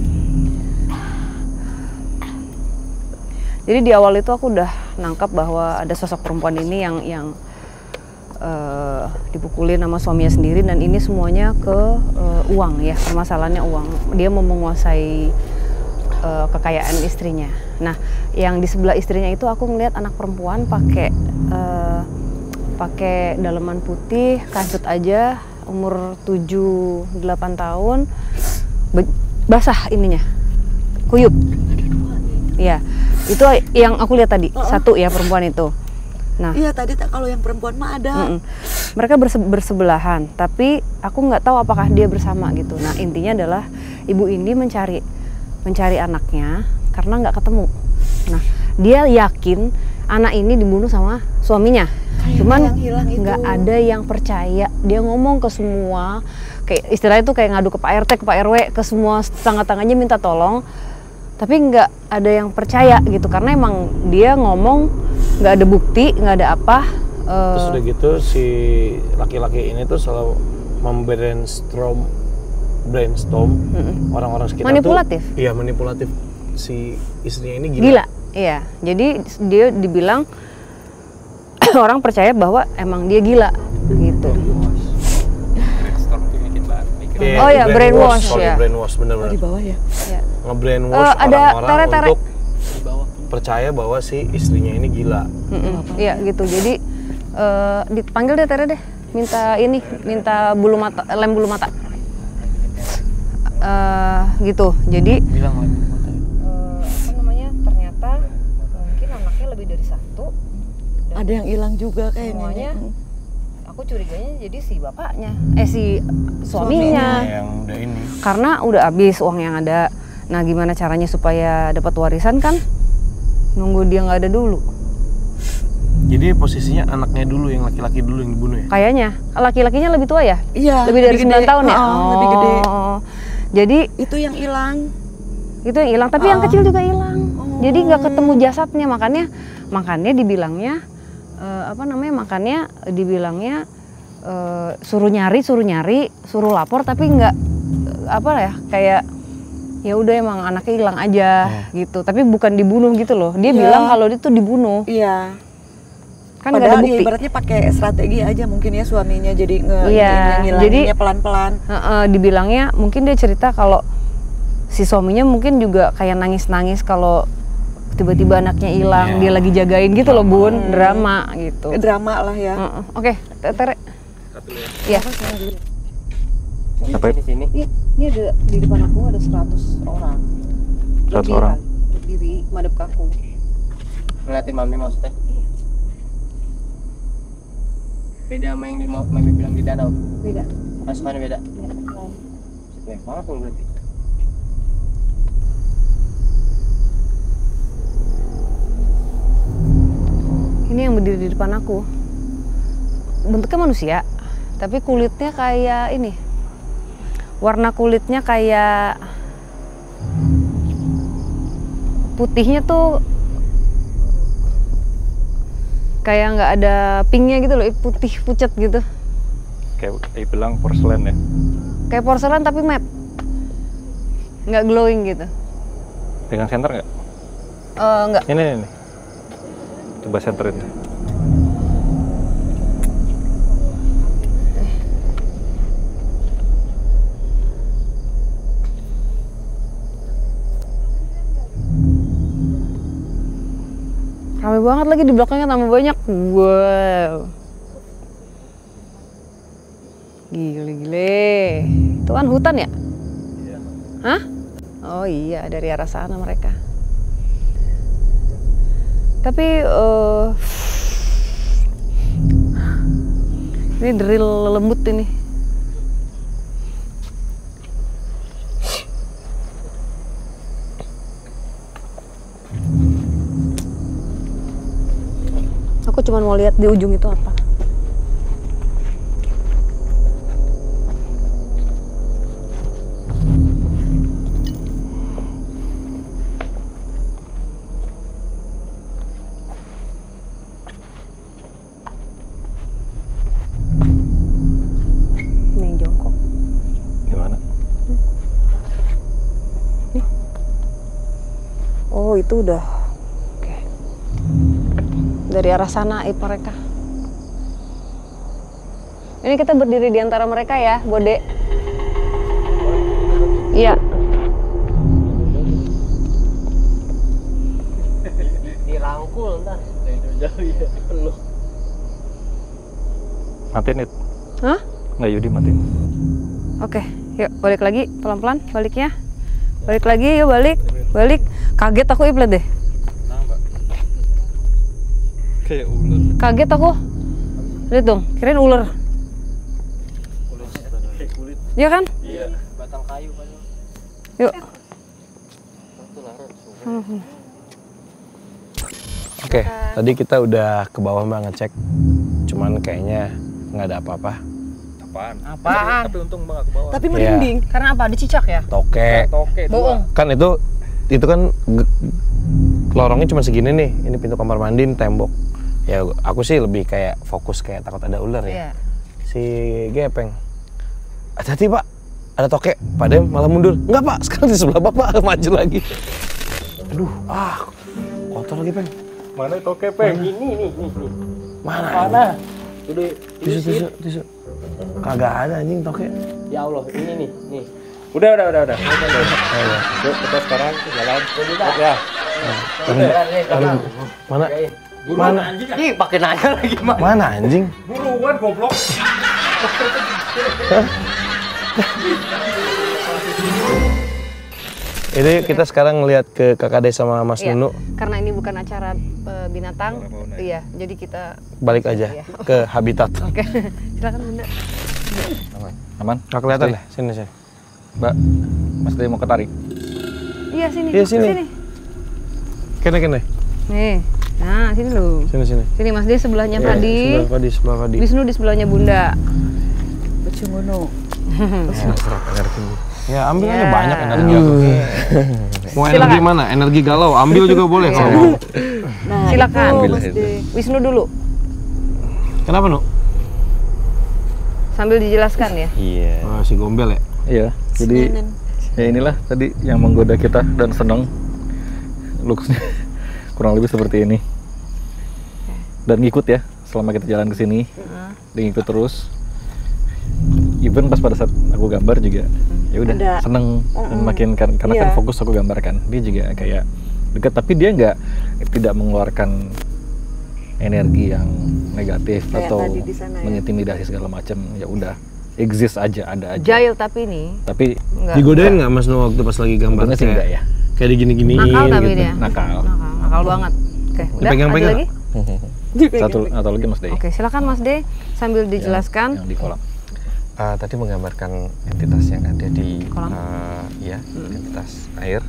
Jadi di awal itu aku udah nangkap bahwa ada sosok perempuan ini yang yang uh, dipukulin sama suaminya sendiri, dan ini semuanya ke uh, uang ya, permasalahannya uang. Dia mau menguasai uh, kekayaan istrinya. Nah, yang di sebelah istrinya itu aku ngeliat anak perempuan pakai uh, pakai daleman putih, kancut aja, umur tujuh delapan tahun, basah ininya, kuyup. Iya, itu yang aku lihat tadi, uh -uh. satu ya perempuan itu. Nah, iya tadi kalau yang perempuan mah ada. Mm -mm. Mereka berse bersebelahan, tapi aku nggak tahu apakah dia bersama gitu. Nah, intinya adalah ibu ini mencari mencari anaknya karena nggak ketemu. Nah, dia yakin anak ini dibunuh sama suaminya. Kayak cuman nggak ada yang percaya. Dia ngomong ke semua, kayak istilahnya itu kayak ngadu ke Pak R T, ke Pak R W, ke semua tetangga-tangganya minta tolong. Tapi nggak ada yang percaya gitu, karena emang dia ngomong nggak ada bukti, nggak ada apa. Terus udah gitu si laki-laki ini tuh selalu membrainstorm brainstorm orang-orang sekitar. Manipulatif. Tuh, iya manipulatif, si istrinya ini gila. Gila, iya. Jadi dia dibilang orang percaya bahwa emang dia gila gitu. Yeah, oh ya, brainwash, brainwash ya. Brainwash bener-bener. Oh, di bawah ya. ya. Nge-brainwash uh, orang-orang tere-tere. untuk percaya bahwa si istrinya ini gila. Iya gitu. Jadi uh, dipanggil deh Tere deh. Minta ini, minta bulu mata, lem bulu mata. Uh, gitu. Jadi bilang lem bulu mata. Uh, apa namanya? Ternyata mungkin anaknya lebih dari satu. Ada yang hilang juga kayaknya. Semuanya. Aku curiganya jadi si bapaknya, eh si suaminya, suaminya yang udah ini. Karena udah habis uang yang ada. Nah gimana caranya supaya dapat warisan kan? Nunggu dia nggak ada dulu. Jadi posisinya anaknya dulu, yang laki-laki dulu yang dibunuh ya? Kayaknya, laki-lakinya lebih tua ya? Iya. Lebih dari sembilan tahun ya? Oh, oh, lebih gede. Jadi itu yang hilang. Itu yang hilang, tapi oh. yang kecil juga hilang. Oh. Jadi nggak ketemu jasadnya, makanya makanya dibilangnya. Uh, apa namanya makannya dibilangnya uh, suruh nyari suruh nyari suruh lapor, tapi nggak uh, apa ya kayak ya udah emang anaknya hilang aja oh. gitu, tapi bukan dibunuh gitu loh. Dia ya. bilang kalau dia tuh dibunuh. Iya. Kan nggak ada bukti. Ya, ibaratnya pakai strategi aja mungkin ya suaminya, jadi nge iya. ngilanginnya pelan-pelan. Uh, uh, dibilangnya mungkin dia cerita kalau si suaminya mungkin juga kayak nangis-nangis kalau tiba-tiba anaknya hilang, yeah. dia lagi jagain gitu drama. loh Bun, drama gitu. Drama lah ya. Uh, uh. Oke, okay. Tere. Iya. Apa di sini? Ini, ini ada di depan aku ada seratus orang. seratus orang. Berdiri madep ke aku. Ngeliatin mami maksudnya? Beda sama yang di mami bilang di danau. Beda. Masukannya beda. Beda. Banyak banget tuh berarti. Ini yang berdiri di depan aku. Bentuknya manusia, tapi kulitnya kayak ini. Warna kulitnya kayak putihnya tuh kayak nggak ada pinknya gitu loh, putih pucat gitu. Kayak kayak bilang porselen ya. Kayak porselen tapi matte, nggak glowing gitu. Pegang senter nggak? Uh, nggak. Ini nih, nih. Coba senterin. Rame banget lagi di belakangnya, tambah banyak. Wow. Gile-gile. Itu kan hutan ya? Iya. Hah? Oh iya, dari arah sana mereka. Tapi uh, ini drill lembut ini. Aku cuma mau lihat di ujung itu apa. Ini yang jongkok. Gimana? Nih. Oh, itu udah. Dari arah sana ip mereka. Ini kita berdiri di antara mereka ya, Bode. Iya. Dirangkul ntar dari jauh ya, dipeluk. Matiin it. Hah? Nggak Yudi matiin. Oke, yuk balik lagi pelan-pelan baliknya. Balik lagi, yuk balik. Balik. Kaget aku ip, liat deh. Kayak ular. Kaget aku. Lihat dong, kirain ular. Iya kan? Iya. Batang kayu kan. Yuk. Oke, tadi kita udah ke bawah Mbak ngecek. Cuman kayaknya nggak ada apa-apa. Apaan? Apaan? Tapi untung Mbak nggak ke bawah. Tapi merinding. Ya. Karena apa? Ada cicak ya? Toke. Toke. Bohong. Kan itu itu kan lorongnya cuma segini nih. Ini pintu kamar mandi, tembok. Ya aku sih lebih kayak fokus kayak takut ada ular ya. Iya. Si Gepeng, hati-hati Pak, ada toke. Pak Dem malah mundur. Enggak Pak, sekarang di sebelah Bapak, maju lagi. Aduh, ah, kotor lagi Peng. Mana toke Peng? Ini nih, nih, nih. Mana? Mana? Udah Tisu, tisu, tisu. Kagak ada anjing toke. Ya Allah, ini nih, nih. Udah, udah, udah, udah. Ayo, Yuk kita sekarang jalan. ya. Mana? Mana? Mana anjing? Ih, pakai nanya lagi, Mas. Mana anjing? Buruan goblok. Ini kita sekarang ngeliat ke Kakak De sama Mas Iya, Nunu. karena ini bukan acara uh, binatang. Iya, jadi kita Balik aja Iya. ke habitat. Oke, silakan Bunda. Aman. Aman? Nggak kelihatan ya? Sini, sini. Mbak, Mas Day mau ketarik? Iya, sini. Iya, sini. Kene, kene. Nih. Nah, sini loh. Sini, sini. Sini Mas Dia sebelahnya Ya, Fadi. sebelah Fadi, sebelah Fadi. Wisnu di sebelahnya Bunda. Becumono. Ya, serap energi. Ya, ambil aja Ya. banyak energi. Mau Silakan. energi mana? Energi galau, ambil juga boleh kalau mau. Nah, Silakan. itu, Ambil Mas aja. De. Wisnu dulu. Kenapa, Nu? Sambil dijelaskan ya. Iya. Oh, si Gombel ya? Iya, jadi Nenen. ya inilah tadi yang menggoda kita dan senang. Looks-nya kurang lebih seperti ini. Dan ngikut ya, selama kita jalan ke sini. Dia ngikut terus. Even pas pada saat aku gambar juga ya udah Ada. seneng dan makin kan, karena Iya. kan fokus aku gambarkan. Dia juga kayak dekat, tapi dia nggak tidak mengeluarkan energi yang negatif Kayak atau tadi di sana ya. mengintimidasi segala macam. Ya udah, exist aja, ada aja. Jail tapi ini Tapi enggak. Digodain nggak Mas Nu waktu pas lagi gambar? untungnya sih enggak ya. Kayak digini-giniin Nakal tapi gitu. dia. Nakal. Nakal, nakal banget. Oke, udah ada Dipegang-pegang. lagi? Satu atau lagi Mas Day Oke, silakan Mas De sambil dijelaskan. yang di kolam. Uh, tadi menggambarkan entitas yang ada di Kolam. uh, ya entitas air.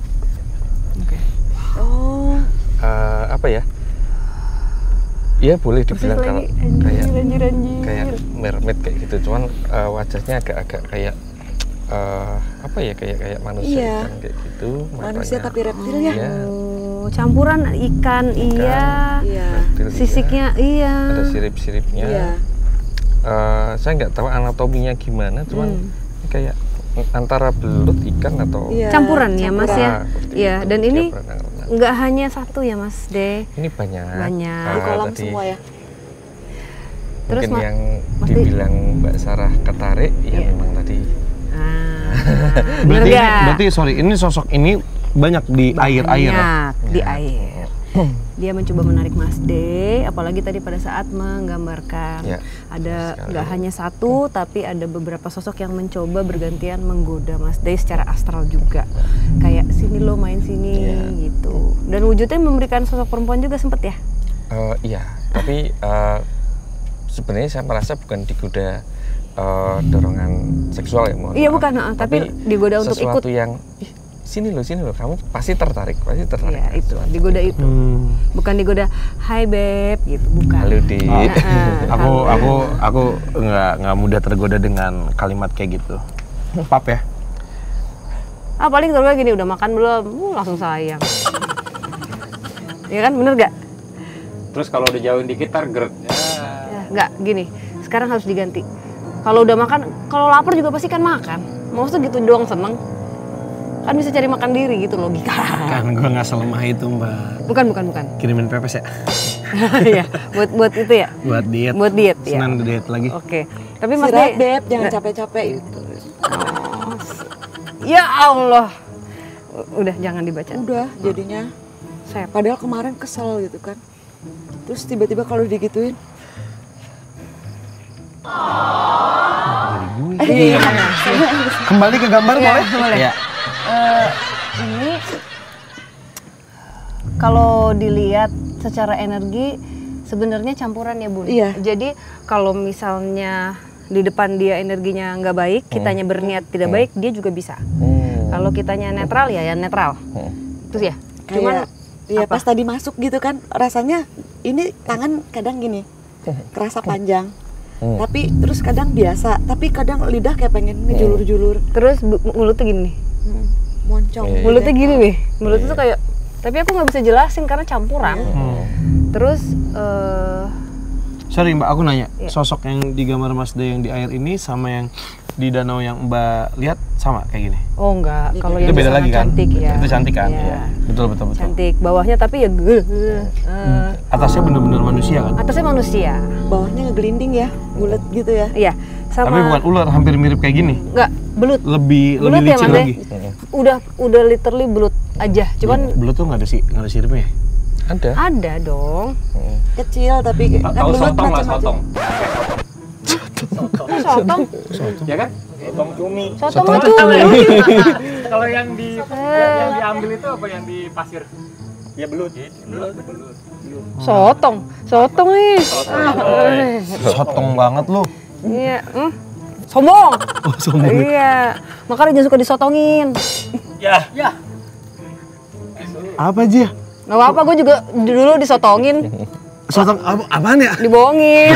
Oh, Uh, apa ya? Ya boleh dibilang kalau kayak anjir, anjir. kayak mermaid kayak gitu. Cuman uh, wajahnya agak-agak kayak uh, apa ya kayak kayak manusia Iya. ikan kayak gitu. manusia matanya. tapi reptil ya. Iya. Oh, campuran ikan, iya. Iya. reptil Sisiknya iya. Ada sirip-siripnya. Iya. Eh, saya nggak tahu anatominya gimana, cuman Hmm. kayak antara belut ikan atau Iya, Campuran ya Mas ya. Ah, seperti Iya, itu. dan Dia ini berenang-renang. nggak hanya satu ya Mas De. Ini banyak. Banyak. Ah, Di kolam tadi semua ya. Terus mungkin Ma- yang Mas De- dibilang Mbak Sarah ketarik, ya Iya. memang tadi. Ah, bener Berarti, nggak? berarti sorry, ini sosok ini banyak di air-air. Banyak di air. Dia mencoba menarik Mas D, apalagi tadi pada saat menggambarkan Ya, ada sekali. nggak hanya satu, tapi ada beberapa sosok yang mencoba bergantian menggoda Mas D secara astral juga. Kayak sini lo main sini Ya. gitu. Dan wujudnya memberikan sosok perempuan juga sempet ya? Eh, iya, tapi eh, sebenarnya saya merasa bukan digoda eh, dorongan seksual ya, mohon Iya maaf. bukan, ah, tapi digoda untuk sesuatu ikut. yang ih, sini lo, sini lo, kamu pasti tertarik, pasti tertarik. Iya itu, digoda itu. Hmm. Bukan digoda, hai beb gitu, bukan. Halo Di. Nah, ah, Aku halo. aku aku nggak nggak mudah tergoda dengan kalimat kayak gitu. Pap ya. Ah paling terus gini, udah makan belum? Uh, langsung sayang. Iya kan, bener gak? Terus kalau udah jauhin dikit tar geret. Ya, nggak gini. Sekarang harus diganti. Kalau udah makan, kalau lapar juga pasti kan makan. Maksudnya gitu doang seneng. Kan bisa cari makan diri gitu logika. Kan gue nggak selemah itu mbak. Bukan, bukan, bukan. Kirimin pepes ya. Iya, buat buat itu ya. Buat diet. Buat diet ya. Senin diet lagi. Oke. Tapi Mas Istirahat, De- Beb, jangan nggak- capek-capek gitu. Ya Allah. Udah jangan dibaca. Udah jadinya. Saya Padahal kemarin kesel gitu kan. Terus tiba-tiba kalau digituin. Iya. Kembali ke gambar Iya, boleh? boleh. Iya. Eh, ini kalau dilihat secara energi sebenarnya campuran ya Bun. Iya. Jadi kalau misalnya di depan dia energinya nggak baik, kitanya berniat tidak baik, dia juga bisa. Kalau kitanya netral ya ya netral. Terus ya. Cuman Kayak, iya apa? pas tadi masuk gitu kan rasanya ini tangan kadang gini kerasa panjang. Tapi terus kadang biasa, tapi kadang lidah kayak pengen ngejulur-julur. terus bu- mulutnya gini nih. Hmm, moncong. Iya, iya. Mulutnya gini nih. Mulutnya tuh kayak tapi aku nggak bisa jelasin karena campuran. Terus eh Sorry mbak, aku nanya. Iya. Sosok yang di gambar Mas De yang di air ini sama yang di danau yang mbak lihat sama kayak gini? oh enggak, kalau Itu yang beda sangat lagi kan? cantik ya. Itu cantik kan? Iya. Betul betul betul. Cantik, bawahnya tapi ya ge- ge- eh, Atasnya bener-bener manusia kan? atasnya manusia. Bawahnya ngegelinding ya, bulat gitu ya. Iya, sama Tapi bukan ular, hampir mirip kayak gini. enggak belut. Lebih Belut lebih ya, licin Mas De? lagi. Udah udah literally belut aja. Cuman Belut tuh nggak ada sih nggak ada siripnya. Ya? Ada. ada dong. Kecil tapi kan Tahu belut sotong lah macam-macam. sotong. Sotong. Ya kan? Sotong cumi. Sotong itu. Kalau yang di yang diambil itu apa yang di pasir? Ya belut. Belut. Belut. Sotong. Sotong nih. Eh, Sotong banget lu. Iya, hmm. Sombong. Oh, sombong. Iya. Makanya jangan suka disotongin. Ya. Ya. Apa aja? Gak apa-apa, gue juga dulu disotongin, Sotong apa apaan ya? dibohongin.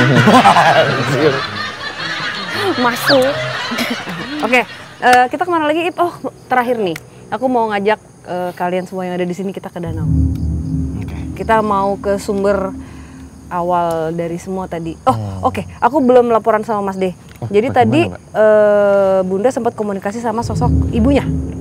Masuk. Oke, eh, kita kemana lagi? Ip? Oh, terakhir nih. Aku mau ngajak eh, kalian semua yang ada di sini kita ke danau. Kita mau ke sumber awal dari semua tadi. Oh, oke. Aku belum laporan sama Mas De. Jadi bagaimana, tadi Mbak? eh, Bunda sempat komunikasi sama sosok ibunya.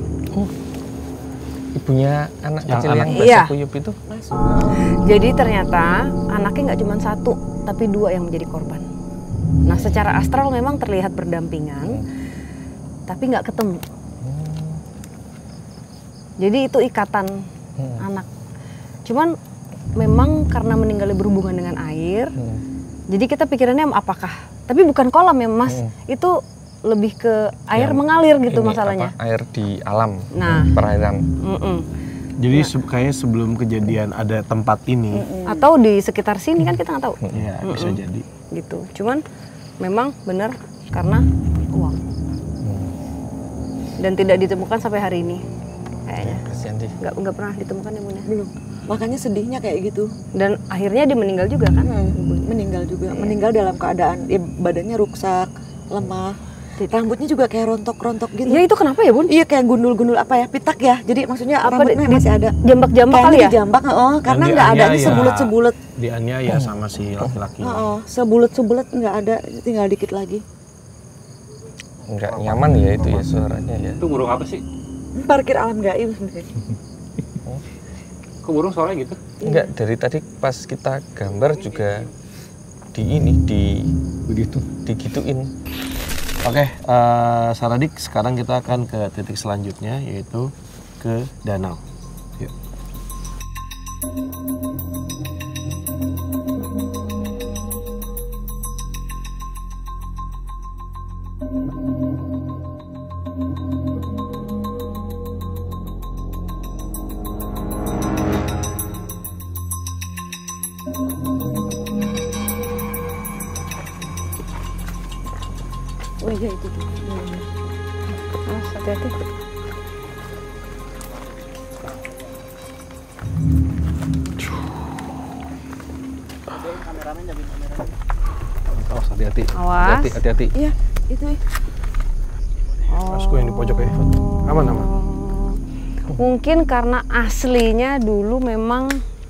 Ibunya anak Yang kecil anak- yang Iya. bahasa kuyup itu. Jadi ternyata anaknya nggak cuma satu, tapi dua yang menjadi korban. Nah, secara astral memang terlihat berdampingan, tapi nggak ketemu. Jadi itu ikatan anak. Cuman memang karena meninggalnya berhubungan dengan air, jadi kita pikirannya apakah? Tapi bukan kolam ya, Mas. Itu lebih ke air Yang mengalir gitu ini, masalahnya. apa, air di alam, Nah. perairan. Mm-mm. Jadi se- kayaknya sebelum kejadian ada tempat ini. Atau di sekitar sini kan kita nggak tahu. Ya bisa Mm-mm. jadi. Gitu. Cuman memang benar karena uang. Dan tidak ditemukan sampai hari ini kayaknya. Kasihan sih. Nggak nggak pernah ditemukan ya Bunda. Belum. Makanya sedihnya kayak gitu. Dan akhirnya dia meninggal juga kan? Hmm, meninggal juga. Meninggal dalam keadaan ya, badannya rusak, lemah. Rambutnya juga kayak rontok-rontok gitu. Ya itu kenapa ya Bun? Iya kayak gundul-gundul apa ya, pitak ya. Jadi maksudnya Apa rambutnya di- masih ada. Jambak-jambak kali ya? Jambak, oh, karena Dan nggak ada dianiaya. sebulet-sebulet. Dianiaya sama si laki-laki. Oh, sebulet-sebulet nggak ada, tinggal dikit lagi. Nggak nyaman ya itu ya suaranya ya. Itu burung apa sih? Parkir alam gaib sebenarnya. Kok burung suaranya gitu? Enggak, dari tadi pas kita gambar juga di ini di Begitu. digituin. Oke, eh, Saradik, sekarang kita akan ke titik selanjutnya yaitu ke danau. Yuk. Oh iya itu tuh. Mas, hati-hati. Awas, hati-hati. Awas. Hati-hati, hati-hati. Iya, itu. Mas gue yang di pojok ya. Aman, aman. Mungkin karena aslinya dulu memang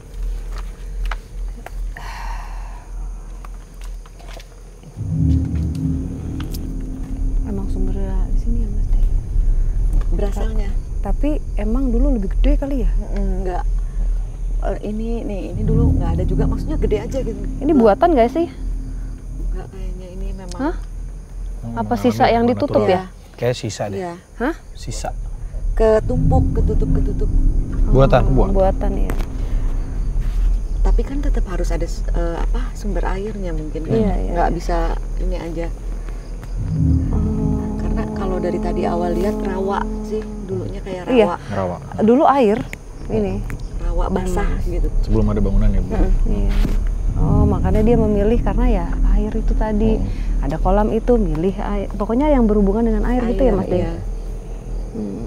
emang sumbernya di sini ya Mas Teh. Berasalnya. Tapi emang dulu lebih gede kali ya? Enggak. Eh, ini nih, ini dulu nggak ada juga, maksudnya gede aja gitu. Ini buatan gak sih? Enggak, kayaknya ini memang. Hah? Apa sisa yang ditutup ya? Kayak sisa deh. Iya. Hah? Sisa. Ketumpuk, ketutup, ketutup. Buatan, Oh, buatan. buatan ya. Tapi kan tetap harus ada eh, apa sumber airnya mungkin kan. Iya, iya, Nggak iya. bisa ini aja. Oh. Karena kalau dari tadi awal lihat rawa sih, dulunya kayak rawa. Iya. Rawa. Dulu air ini. Rawa basah gitu. Sebelum ada bangunan ya, Bu. Iya. Oh, makanya dia memilih karena ya air itu tadi. Ada kolam itu milih air. Pokoknya yang berhubungan dengan air, gitu ya Mas Dek? iya. Hmm.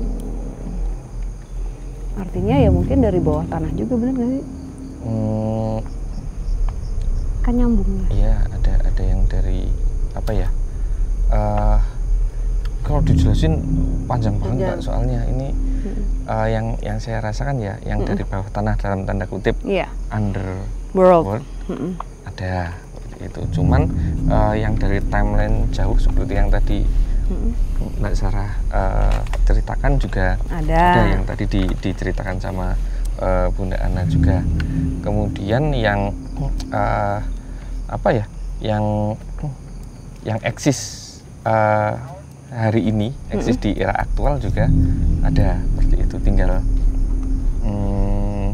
Artinya ya mungkin dari bawah tanah juga, bener nggak sih? Hmm, Kan nyambungnya. iya ada ada yang dari apa ya? Eh kalau dijelasin panjang banget Panjang. Mbak, soalnya ini eh, yang yang saya rasakan ya yang dari bawah tanah dalam tanda kutip Iya. underworld World. Mm-mm. ada seperti itu. Cuman eh, yang dari timeline jauh seperti yang tadi Mbak Sarah eh, ceritakan juga Ada. yang tadi di- diceritakan sama eh, Bunda Ana juga. Kemudian yang eh, apa ya? Yang yang eksis eh, hari ini, eksis di era aktual juga ada seperti itu. Tinggal hmm,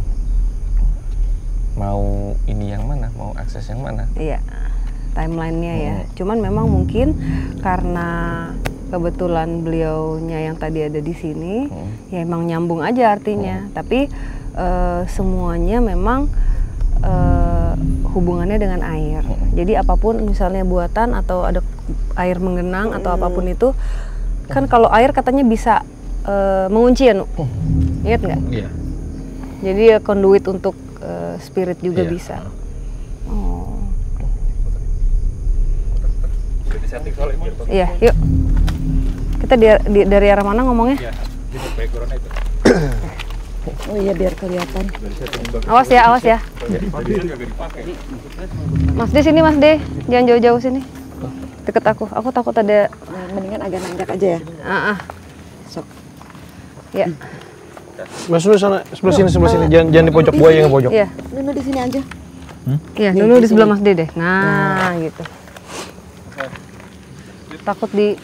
mau ini yang mana, mau akses yang mana. Iya, timelinenya ya. Cuman memang mungkin karena kebetulan beliaunya yang tadi ada di sini, ya emang nyambung aja artinya. Tapi eh, semuanya memang eh, hubungannya dengan air. Jadi apapun misalnya buatan atau ada air menggenang atau apapun itu, kan kalau air katanya bisa eh, mengunci ya, Nu? Ingat nggak? Iya. Jadi ya conduit untuk eh, spirit juga Iya. bisa. Oh. Iya, yuk. Kita di, di- dari arah mana ngomongnya? Oh iya biar kelihatan. Awas ya, awas ya. Mas De sini, Mas De. Jangan jauh-jauh sini. Deket aku. Aku takut ada. Nah, mendingan agak nanjak aja ya. Ah, ah. Sok. Ya. Mas Nur sana, sebelah sini, sebelah sini. Jangan jangan di pojok, buaya yang pojok. Iya. Nunu di sini aja. Iya, Nih, dulu di di sebelah sini. Mas De deh. Nah, gitu. Takut di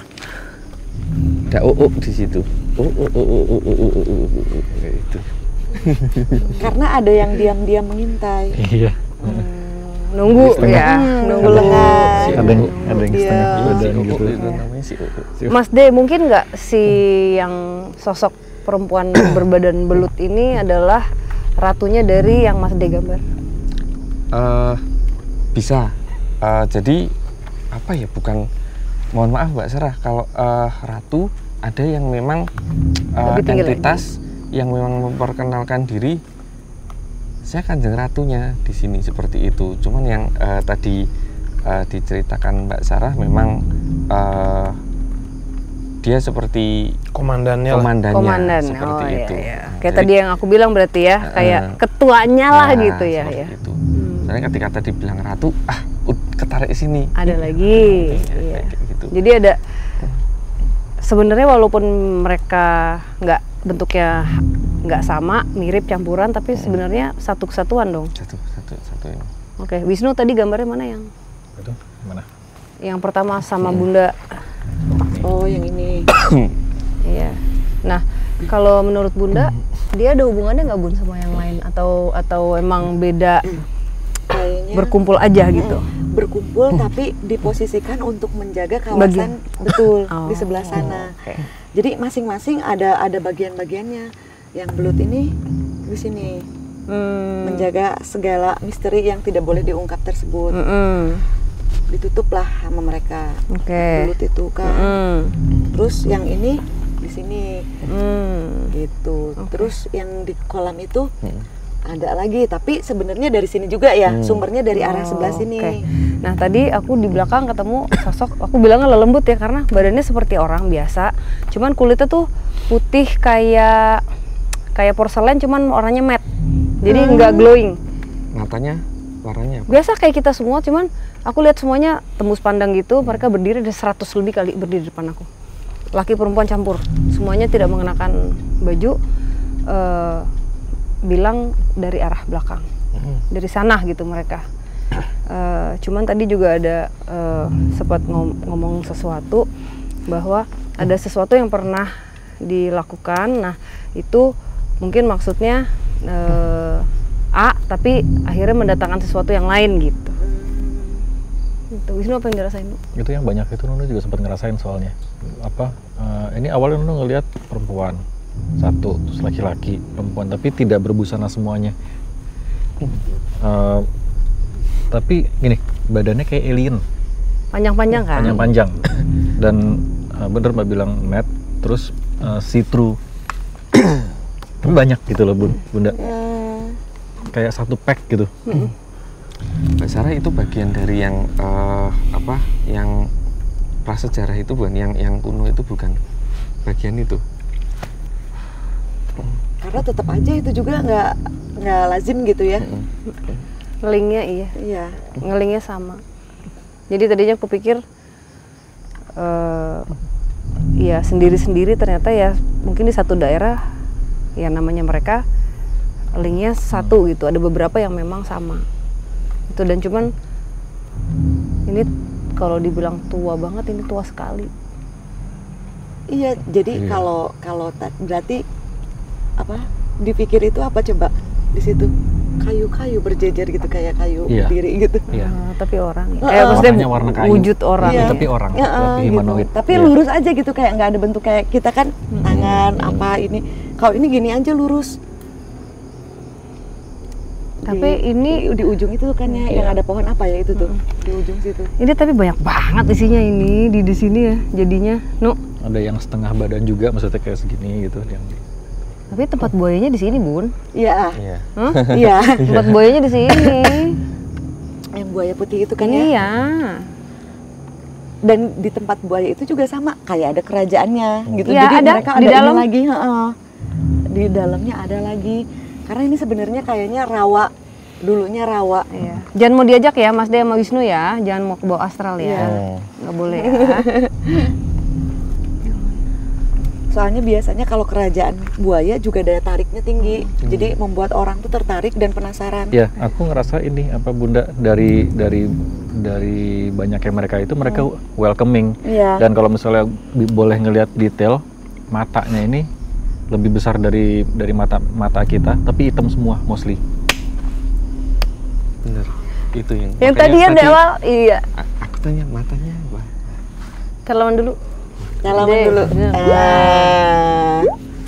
Ada uuk di situ. Uuk, uuk, uuk, uuk, uuk, uuk, uuk, uuk, uuk, kayak itu. Karena ada yang diam-diam mengintai. Iya. nunggu Setengah. ya, nunggu Ada lengan. Ada yang ada yang Iya. setengah Si badan uuk gitu. itu namanya si uuk. Mas De, mungkin nggak si yang sosok perempuan berbadan belut ini adalah ratunya dari yang Mas De gambar? Eh, bisa. Eh, jadi apa ya? Bukan. Mohon maaf Mbak Sarah, kalau eh, ratu ada yang memang eh, Lebih tinggi entitas yang memang memperkenalkan diri. Saya kanjeng ratunya di sini seperti itu. Cuman yang eh, tadi eh, diceritakan Mbak Sarah memang eh, dia seperti komandannya lah. komandannya Komandan. seperti Oh, itu. iya, iya. Nah, Kayak jadi- tadi yang aku bilang berarti ya, kayak Eh, ketuanya lah Nah, gitu ya. seperti ya. itu. Soalnya ketika tadi bilang ratu, ah ud- ketarik sini. Ada lagi. Iya. Kayak gitu. Jadi ada sebenarnya walaupun mereka nggak bentuknya nggak sama, mirip campuran, tapi sebenarnya satu kesatuan dong. Satu, satu, satu ini. Oke, Wisnu tadi gambarnya mana yang Itu mana? yang pertama sama Bunda? Oh, yang ini. Iya. Nah, kalau menurut Bunda, dia ada hubungannya nggak Bun sama yang lain atau atau emang beda Kayaknya berkumpul aja gitu? berkumpul tapi diposisikan untuk menjaga kawasan betul Oh, di sebelah sana. oke. Jadi masing-masing ada ada bagian-bagiannya. Yang belut ini di sini Hmm. menjaga segala misteri yang tidak boleh diungkap tersebut. Mm-mm. Ditutuplah sama mereka. Oke. Belut itu kan. Mm. Terus yang ini di sini Mm. gitu. Oke. Terus yang di kolam itu ada lagi, tapi sebenarnya dari sini juga ya, sumbernya dari arah Oh, sebelah sini. oke. Nah tadi aku di belakang ketemu sosok, aku bilangnya lembut ya karena badannya seperti orang biasa, cuman kulitnya tuh putih kayak kayak porselen, cuman warnanya matte, jadi nggak glowing. Matanya warnanya apa? Biasa kayak kita semua, cuman aku lihat semuanya tembus pandang gitu. Mereka berdiri ada seratus lebih kali berdiri di depan aku. Laki perempuan campur, semuanya tidak mengenakan baju. eh, bilang dari arah belakang, dari sana gitu mereka. Eh, cuman tadi juga ada eh, sempat ngom- ngomong sesuatu bahwa ada sesuatu yang pernah dilakukan. Nah itu mungkin maksudnya eh, A, tapi akhirnya mendatangkan sesuatu yang lain gitu. Gitu. Wisnu apa yang dirasain? Bu? Itu yang banyak itu Nunu juga sempat ngerasain soalnya. Apa? eh, ini awalnya Nunu ngelihat perempuan satu, terus laki-laki, perempuan, tapi tidak berbusana semuanya. Eh, tapi gini, badannya kayak alien, Panjang-panjang kan? panjang-panjang. Dan eh, bener Mbak bilang matte, terus eh, see through. Tapi banyak gitu loh Bun, Bunda. Kayak satu pack gitu. Mbak Sarah itu bagian dari yang eh, apa? Yang prasejarah itu bukan, yang yang kuno itu bukan bagian itu. Karena tetap aja itu juga nggak nggak lazim gitu ya. Ngelingnya iya. Iya. Ngelingnya sama. Jadi tadinya aku pikir eh ya sendiri-sendiri, ternyata ya mungkin di satu daerah ya namanya mereka linknya satu gitu. Ada beberapa yang memang sama. Itu dan cuman ini kalau dibilang tua banget, ini tua sekali. Iya, jadi kalau kalau ta- berarti apa? Dipikir itu apa coba di situ? Kayu-kayu berjejer gitu, kayak kayu Iya. berdiri gitu. Iya. Eh, tapi orang ya. Heeh. Eh, maksudnya Warnanya warna kayu. wujud orang. Iya. Tapi orang, Ya, tapi eh, humanoid. gitu. Tapi Iya. lurus aja gitu, kayak nggak ada bentuk kayak kita kan tangan apa ini. Kalau ini gini aja lurus. Tapi Di- ini di, di ujung itu kan ya, yang ada pohon apa ya itu tuh di ujung situ. ini tapi banyak banget isinya ini di di sini ya jadinya. Nu, Ada yang setengah badan juga, maksudnya kayak segini gitu. Yang tapi tempat buayanya di sini, Bun. Iya, Iya. Hah? iya. Tempat buayanya di sini. Yang buaya putih itu kan ya. Iya. Dan di tempat buaya itu juga sama, kayak ada kerajaannya gitu. Iya, Jadi ada. mereka Di ada dalam. ini lagi, heeh. Di dalamnya ada lagi. Karena ini sebenarnya kayaknya rawa, dulunya rawa. Iya. Jangan mau diajak ya Mas De sama Wisnu ya, jangan mau ke bawah astral ya. Iya. Nggak boleh ya. Soalnya biasanya kalau kerajaan buaya juga daya tariknya tinggi. Jadi membuat orang tuh tertarik dan penasaran. ya, aku ngerasa ini apa Bunda dari dari dari banyaknya mereka itu mereka welcoming. Iya. Dan kalau misalnya bi- boleh ngelihat detail matanya ini lebih besar dari dari mata mata kita, tapi hitam semua mostly. Bener. Itu yang. Yang makanya tadi yang di awal, iya. a- Aku tanya matanya apa? Salaman dulu. Salaman De. dulu. Iya. Ah.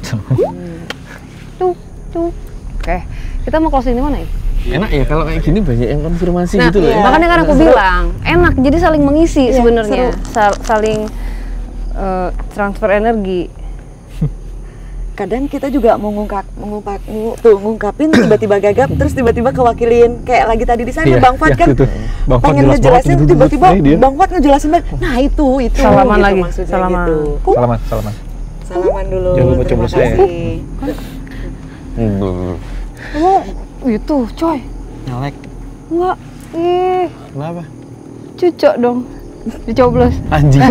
Tuh, tuh. Oke, kita mau closing di mana ya? Enak ya kalau kayak gini banyak yang konfirmasi Nah, gitu loh. ya. makanya kan aku bilang enak, jadi saling mengisi Iya, sebenarnya, Sal- saling eh, transfer energi. kadang kita juga mau ngungkap, mengungkap, ngu- tuh ngungkapin tiba-tiba gagap, terus tiba-tiba kewakilin kayak lagi tadi di sana Iya, Bang Fuad iya, kan gitu. Bang Fuad pengen jelas banget ngejelasin gitu, tiba-tiba eh, dia. Bang Fuad ngejelasin banget. Nah itu itu Salaman gitu lagi, maksudnya salaman. gitu. Salaman, salaman. Salaman dulu. Jangan lupa terima coblos saya. kasih. Oh, itu, coy. Nyalek. Enggak. Ih, Kenapa? cucok dong. Dicoblos. Anjing.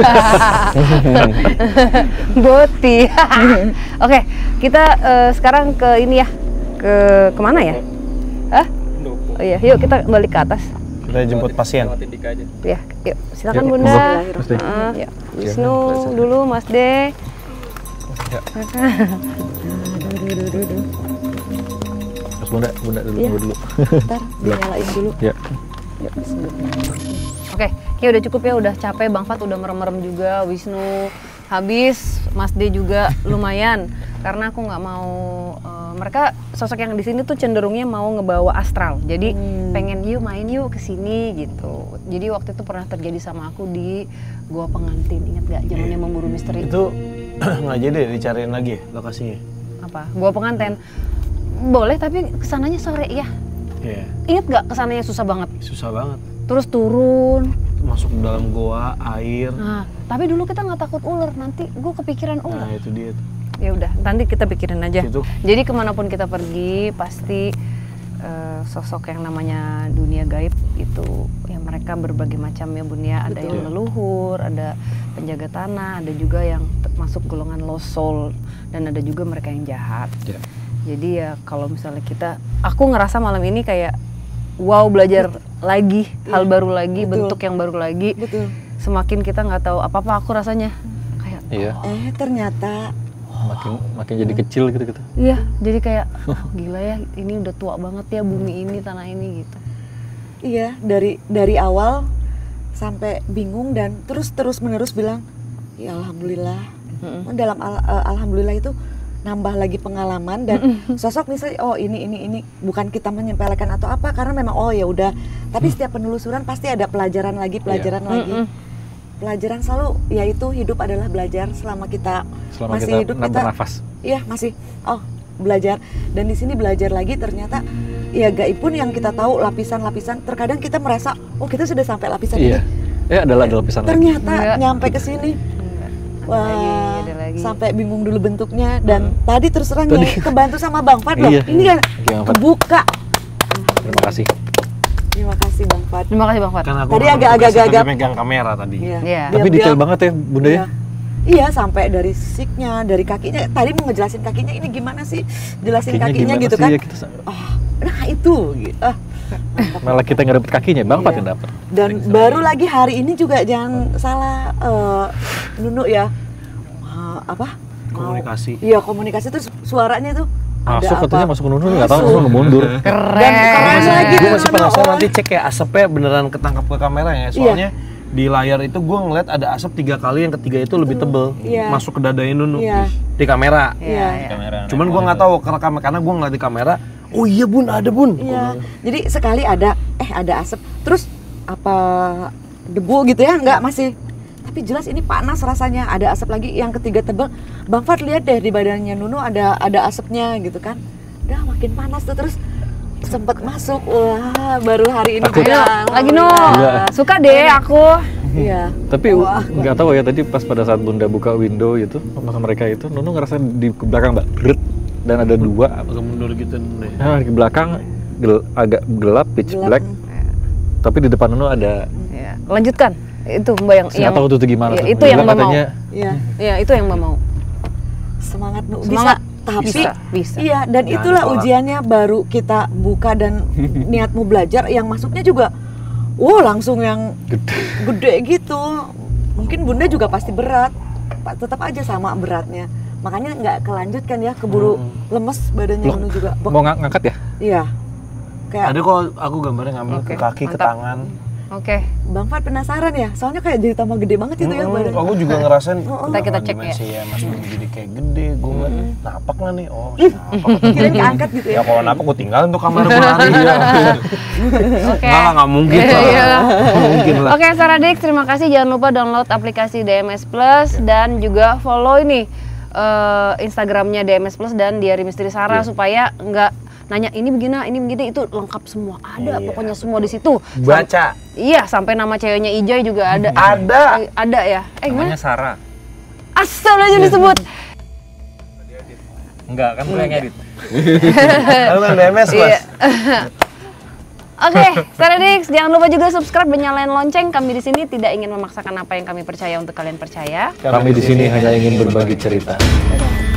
Boti. Oke, kita eh, sekarang ke ini ya. Ke kemana ya? Hah? Oh iya, yuk kita balik ke atas. Kita jemput pasien. Ya, yuk. Silakan Yuk, Bunda. monggo, Mas De. Ah, ya. Wisnu dulu, Mas De. Mas Bunda, Bunda dulu, Iya. Bunda dulu. Ntar dinyalain dulu. Ya. Yuk, bismillah. Oke, kayak udah cukup ya, udah capek. Bang Fat udah merem-merem juga, Wisnu habis, Mas D juga lumayan. Karena aku nggak mau, uh, mereka sosok yang di sini tuh cenderungnya mau ngebawa astral. Jadi Hmm. pengen yuk main yuk kesini gitu. Jadi waktu itu pernah terjadi sama aku di Gua Pengantin, ingat gak zamannya Memburu Misteri? Itu nggak jadi dicariin lagi ya lokasinya. Apa? Gua Pengantin. Boleh tapi kesananya sore ya. Iya. Ingat gak kesananya susah banget? Susah banget. Terus turun. Masuk ke dalam goa, air. Nah, tapi dulu kita nggak takut ular. Nanti gue kepikiran ular. Nah, itu dia tuh. Ya udah, nanti kita pikirin aja. Itu. Jadi kemanapun kita pergi, pasti eh, sosok yang namanya dunia gaib itu, ya mereka berbagai macam ya Bun ya. Ada yang leluhur, ada penjaga tanah, ada juga yang t- masuk golongan lost soul, dan ada juga mereka yang jahat. Ya. Jadi ya kalau misalnya kita, aku ngerasa malam ini kayak wow, belajar lagi, hal baru lagi, Betul. bentuk yang baru lagi. Betul. Semakin kita nggak tahu apa-apa, aku rasanya kayak Iya. Eh ternyata Makin makin jadi kecil gitu gitu. iya, jadi kayak oh, gila ya, ini udah tua banget ya bumi ini, tanah ini gitu. iya dari dari awal sampai bingung dan terus terus menerus bilang ya alhamdulillah. Mm-mm. Dalam al- eh, alhamdulillah itu nambah lagi pengalaman dan sosok misalnya oh ini ini ini bukan kita menyempelekan atau apa karena memang oh ya udah tapi setiap penelusuran pasti ada pelajaran lagi pelajaran lagi pelajaran selalu yaitu hidup adalah belajar selama kita Selama masih kita hidup na- kita bernafas. iya masih oh belajar dan di sini belajar lagi ternyata ya gaib pun yang kita tahu lapisan-lapisan terkadang kita merasa oh kita sudah sampai lapisan Iya. ini Eh adalah ada lapisan lagi. ternyata Enggak. nyampe ke sini Ada wah lagi, ada lagi. sampai bingung dulu bentuknya dan tadi terus terang Tadi. Nyai kebantu sama Bang Fad loh Iya. ini kan Oke, Bang Fad. kebuka Terima kasih. terima kasih Bang Fad Terima kasih Bang Fat. Kan aku Tadi nggak agak-agak tugasnya tadi gagap. megang kamera tadi. iya Iya. Tapi Dia- detail dia- banget ya Bunda ya. iya. Iya sampai dari siknya dari kakinya tadi mau ngejelasin kakinya ini gimana sih jelasin Kakinya kakinya, gimana gitu sih kan ya, kita sa- oh, nah itu gitu ah, mantap. Malah kita nggak dapet kakinya, Bang Fat Iya. yang dapet. Dan baru lagi hari ini juga jangan salah eh, Nunu ya Ma- apa Mau- Komunikasi. iya komunikasi terus suaranya tuh Masuk ada katanya apa masuk ke Nunu nggak tahu Masuk. langsung mundur. Keren. dan keren lagi Gue tuh, masih Nunu. penasaran Oh, nanti cek ya asapnya beneran ketangkap ke kamera ya. Soalnya di layar itu gue ngeliat ada asap tiga kali, yang ketiga itu lebih tebel Iya. masuk ke dadanya Nunu Iya. di kamera. Iya, iya. Cuman gue nggak tahu kerekam karena gue ngeliat di kamera. Oh iya bun, ada bun. iya jadi sekali ada eh ada asap terus apa debu gitu ya nggak masih tapi jelas ini panas rasanya ada asap lagi yang ketiga tebal Bang Fat lihat deh di badannya Nunu ada ada asapnya gitu kan udah makin panas tuh terus sempat masuk wah baru hari ini Aku- Ayo, juga lagi no. Iya. Suka deh aku. iya Tapi Wah. nggak tahu ya tadi pas pada saat Bunda buka window itu sama mereka itu, Nunu ngerasa di belakang Mbak, Bret, dan ada dua. Agak mundur gitu deh. Nah, di belakang gel- agak gelap, pitch Gelap. black. Tapi di depan Nunu ada. Ya. Lanjutkan. Itu Mbak yang Saya nggak tahu itu gimana. Iya, tuh. itu yang Bilang Mbak mau. katanya, iya Iya, itu yang Mbak mau. semangat Nu Semangat. bisa tapi Bisa, bisa. iya dan Jangan itulah ditolak. ujiannya baru kita buka dan niatmu belajar yang masuknya juga wow langsung yang Gede. gede gitu mungkin Bunda juga pasti berat Pak, tetap aja sama beratnya makanya nggak kelanjutkan ya keburu lemes badannya Loh, Nunu juga Bo- mau ng- ngangkat ya? iya kayak Ada kok aku gambarnya ngambil Oke, ke kaki, ke mantap. tangan. Oke. Bang Fat penasaran ya soalnya kayak jadi tambah gede banget itu ya Mm-mm, badannya aku juga ngerasain. Ntar kita cek ya. dimensi ya. Mas Bun jadi kayak gede. Gue ngeliat napak nggak nih? Oh napak. kirain keangkat gitu ya Ya kalau napak gue tinggalin tuh kamera gue lari. Ya. Oke. Nggak lah, nggak mungkin lah. Iya. Nggak mungkin lah. Oke, Saradix, terima kasih. Jangan lupa download aplikasi D M S Plus dan juga follow ini uh, Instagramnya D M S Plus dan Diari Misteri Sarah yeah. supaya nggak nanya ini begini, ini begini, itu lengkap semua ada, iya. pokoknya semua di situ. Baca. Sam iya, sampai nama ceweknya Ijay juga ada. Ada. Eh, ada ya. Eh, namanya Sarah. Asal aja disebut. Enggak, kan gue yang edit. Kamu kan D M S Plus. Oke, okay, Staradix, jangan lupa juga subscribe dan nyalain lonceng. Kami di sini tidak ingin memaksakan apa yang kami percaya untuk kalian percaya. Kami di sini hanya ingin berbagi cerita. Dadah.